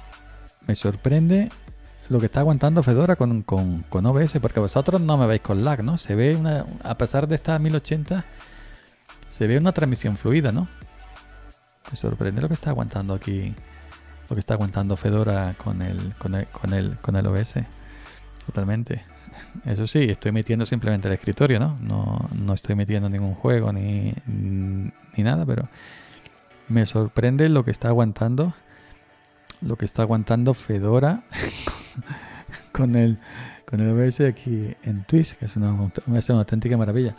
S1: lo que está aguantando Fedora con OBS, porque vosotros no me veis con lag, ¿no? Se ve a pesar de esta 1080, se ve una transmisión fluida, ¿no? Me sorprende lo que está aguantando aquí, lo que está aguantando Fedora con el OBS. Totalmente. Eso sí, estoy metiendo simplemente el escritorio, ¿no? No estoy metiendo ningún juego ni nada, pero me sorprende lo que está aguantando. Lo que está aguantando Fedora con el OBS aquí en Twitch, que es una auténtica maravilla.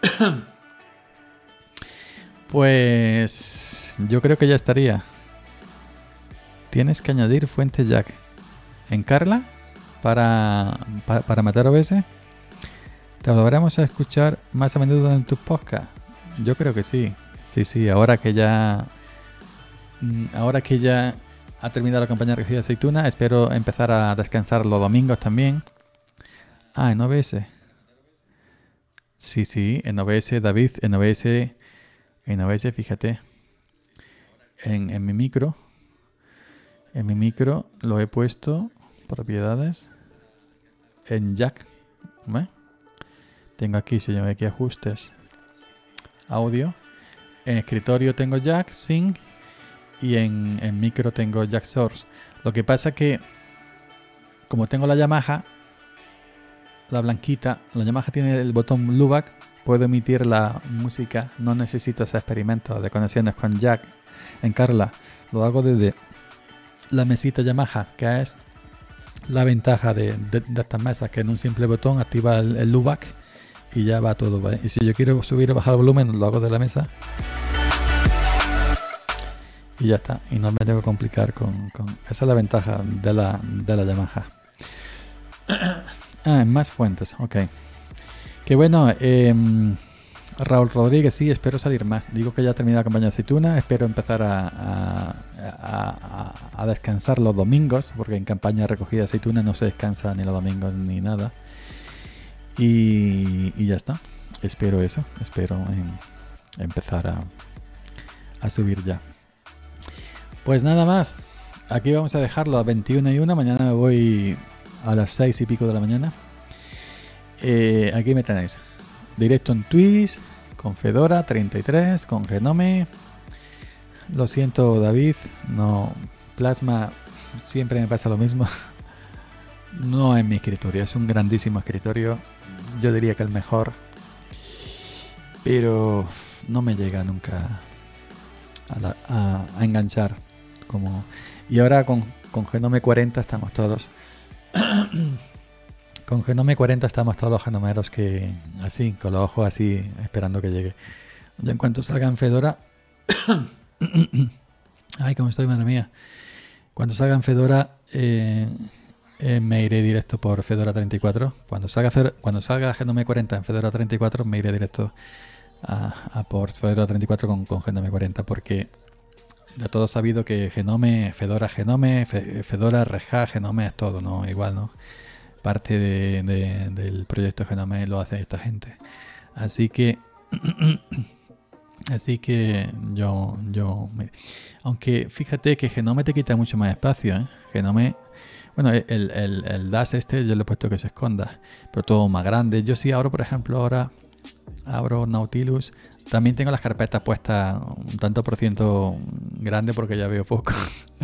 S1: Pues yo creo que ya estaría. Tienes que añadir fuente jack en Carla para matar OBS. ¿Te volveremos a escuchar más a menudo en tus podcasts? Yo creo que sí. Sí, ahora que ya ha terminado la campaña de recogida de aceituna, espero empezar a descansar los domingos también. Ah, en OBS. Sí, en OBS, David, en OBS, fíjate, en mi micro lo he puesto, propiedades, en jack, ¿ve? Tengo aquí, si yo me aquí ajustes, audio, en escritorio tengo jack, sync, y en micro tengo jack source. Lo que pasa que, como tengo la Yamaha, la blanquita, la Yamaha tiene el botón loopback, puedo emitir la música, no necesito ese experimento de conexiones con jack en Carla, lo hago desde la mesita Yamaha, que es la ventaja de estas mesas, que en un simple botón activa el loopback y ya va todo, ¿vale? Y si yo quiero subir o bajar el volumen, lo hago de la mesa y ya está, y no me tengo que complicar con... Esa es la ventaja de la Yamaha. Más fuentes, ok. Que bueno, Raúl Rodríguez, sí, espero salir más. Digo que ya he terminado la campaña de aceituna, espero empezar a descansar los domingos, porque en campaña de recogida de aceituna no se descansa ni los domingos ni nada. Y ya está. Espero eso, espero empezar a subir ya. Pues nada más, aquí vamos a dejarlo a 21:01, mañana me voy a las 6 y pico de la mañana. Aquí me tenéis. Directo en Twitch, con Fedora 33, con Genome. Lo siento, David, no, Plasma siempre me pasa lo mismo. No es mi escritorio, es un grandísimo escritorio. Yo diría que el mejor. Pero no me llega nunca a enganchar. Y ahora con Genome 40 estamos todos. Con Genome 40 estamos todos los genomeros que así, con los ojos así, esperando que llegue. Yo en cuanto salga en Fedora... Ay, cómo estoy, madre mía. Cuando salga en Fedora, me iré directo por Fedora 34. Cuando salga Genome 40 en Fedora 34, me iré directo a por Fedora 34 con Genome 40, porque ya todo sabido que Genome, Fedora Genome, Fedora Red Hat, Genome es todo, ¿no? Igual, ¿no? Parte del proyecto Genome lo hace esta gente. Así que yo aunque fíjate que Genome te quita mucho más espacio, ¿eh? Genome, bueno, el DAS este yo le he puesto que se esconda, pero todo más grande. Yo sí abro, por ejemplo, ahora abro Nautilus. También tengo las carpetas puestas un tanto por ciento grande porque ya veo poco.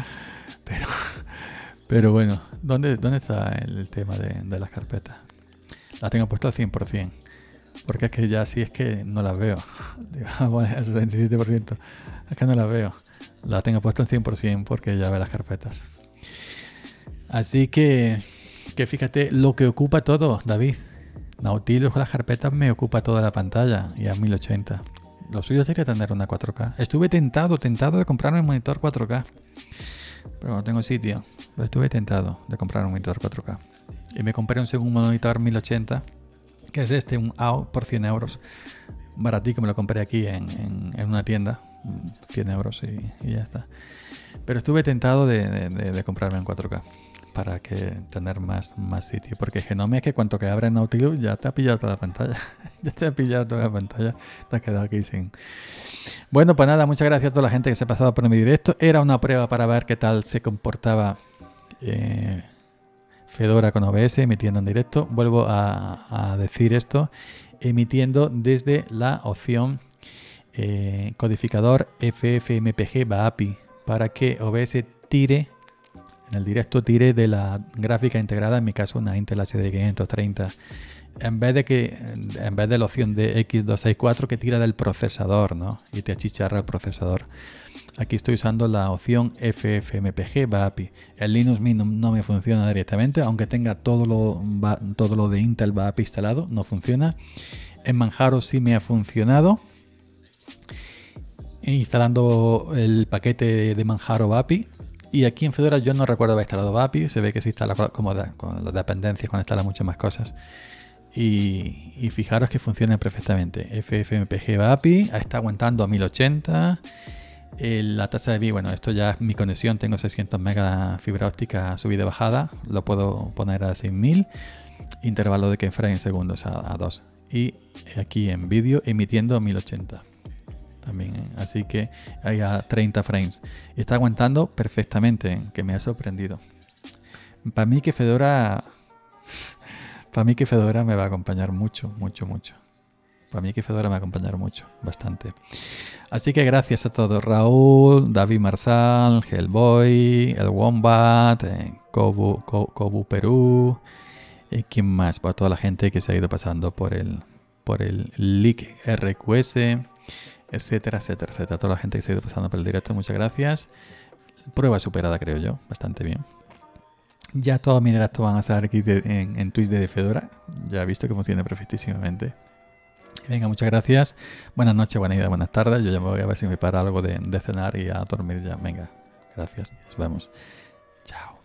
S1: Pero bueno, ¿dónde está el tema de las carpetas? Las tengo puestas al 100%. Porque es que ya sí es que no las veo. Bueno, el 67%. Es que no las veo. Las tengo puestas al 100% porque ya veo las carpetas. Así que fíjate lo que ocupa todo, David. Nautilus con las carpetas me ocupa toda la pantalla y a 1080. Lo suyo sería tener una 4K. Estuve tentado de comprarme un monitor 4K. Pero no tengo sitio. Pero estuve tentado de comprar un monitor 4K. Y me compré un segundo monitor 1080, que es un AO por 100 euros. Baratico, me lo compré aquí en una tienda. 100 euros y ya está. Pero estuve tentado de comprarme un 4K. Para tener más sitio. Porque Genome es que cuanto que abres Nautilus ya te ha pillado toda la pantalla. Ya te ha pillado toda la pantalla. Te has quedado aquí sin... Bueno, pues nada, muchas gracias a toda la gente que se ha pasado por mi directo. Era una prueba para ver qué tal se comportaba Fedora con OBS emitiendo en directo. Vuelvo a decir esto. Emitiendo desde la opción codificador FFmpeg API para que OBS tire En el directo tiré de la gráfica integrada, en mi caso una Intel HD 530, en vez de la opción de X264 que tira del procesador, ¿no? Y te achicharra el procesador. Aquí estoy usando la opción FFmpeg VAPI. El Linux Mint no me funciona directamente, aunque tenga todo lo de Intel VAPI instalado, no funciona. En Manjaro sí me ha funcionado. Instalando el paquete de Manjaro VAPI. Y aquí en Fedora yo no recuerdo haber instalado VAPI. Se ve que se instala como con las dependencias, cuando instala muchas más cosas. Y fijaros que funciona perfectamente. FFmpeg VAPI está aguantando a 1080. La tasa de bit, bueno, esto ya es mi conexión. Tengo 600 megas fibra óptica subida y bajada. Lo puedo poner a 6000. Intervalo de que frames segundos a 2. Y aquí en vídeo emitiendo a 1080. También, así que hay a 30 frames. Está aguantando perfectamente, que me ha sorprendido. Para mí que Fedora me va a acompañar mucho. Para mí que Fedora me va a acompañar mucho, bastante. Así que gracias a todos. Raúl, David Marsal, Hellboy, El Wombat, Kobu Perú. ¿Quién más? Para toda la gente que se ha ido pasando por el Leak RQS, etcétera. Toda la gente que se ha ido pasando por el directo, muchas gracias. Prueba superada, creo yo, bastante bien. Ya todos mis directos van a estar aquí en Twitch de Fedora. Ya he visto que funciona perfectísimamente. Venga, muchas gracias. Buenas noches, buenas ideas, buenas tardes. Yo ya me voy a ver si me para algo de cenar y a dormir ya. Venga, gracias. Nos vemos. Chao.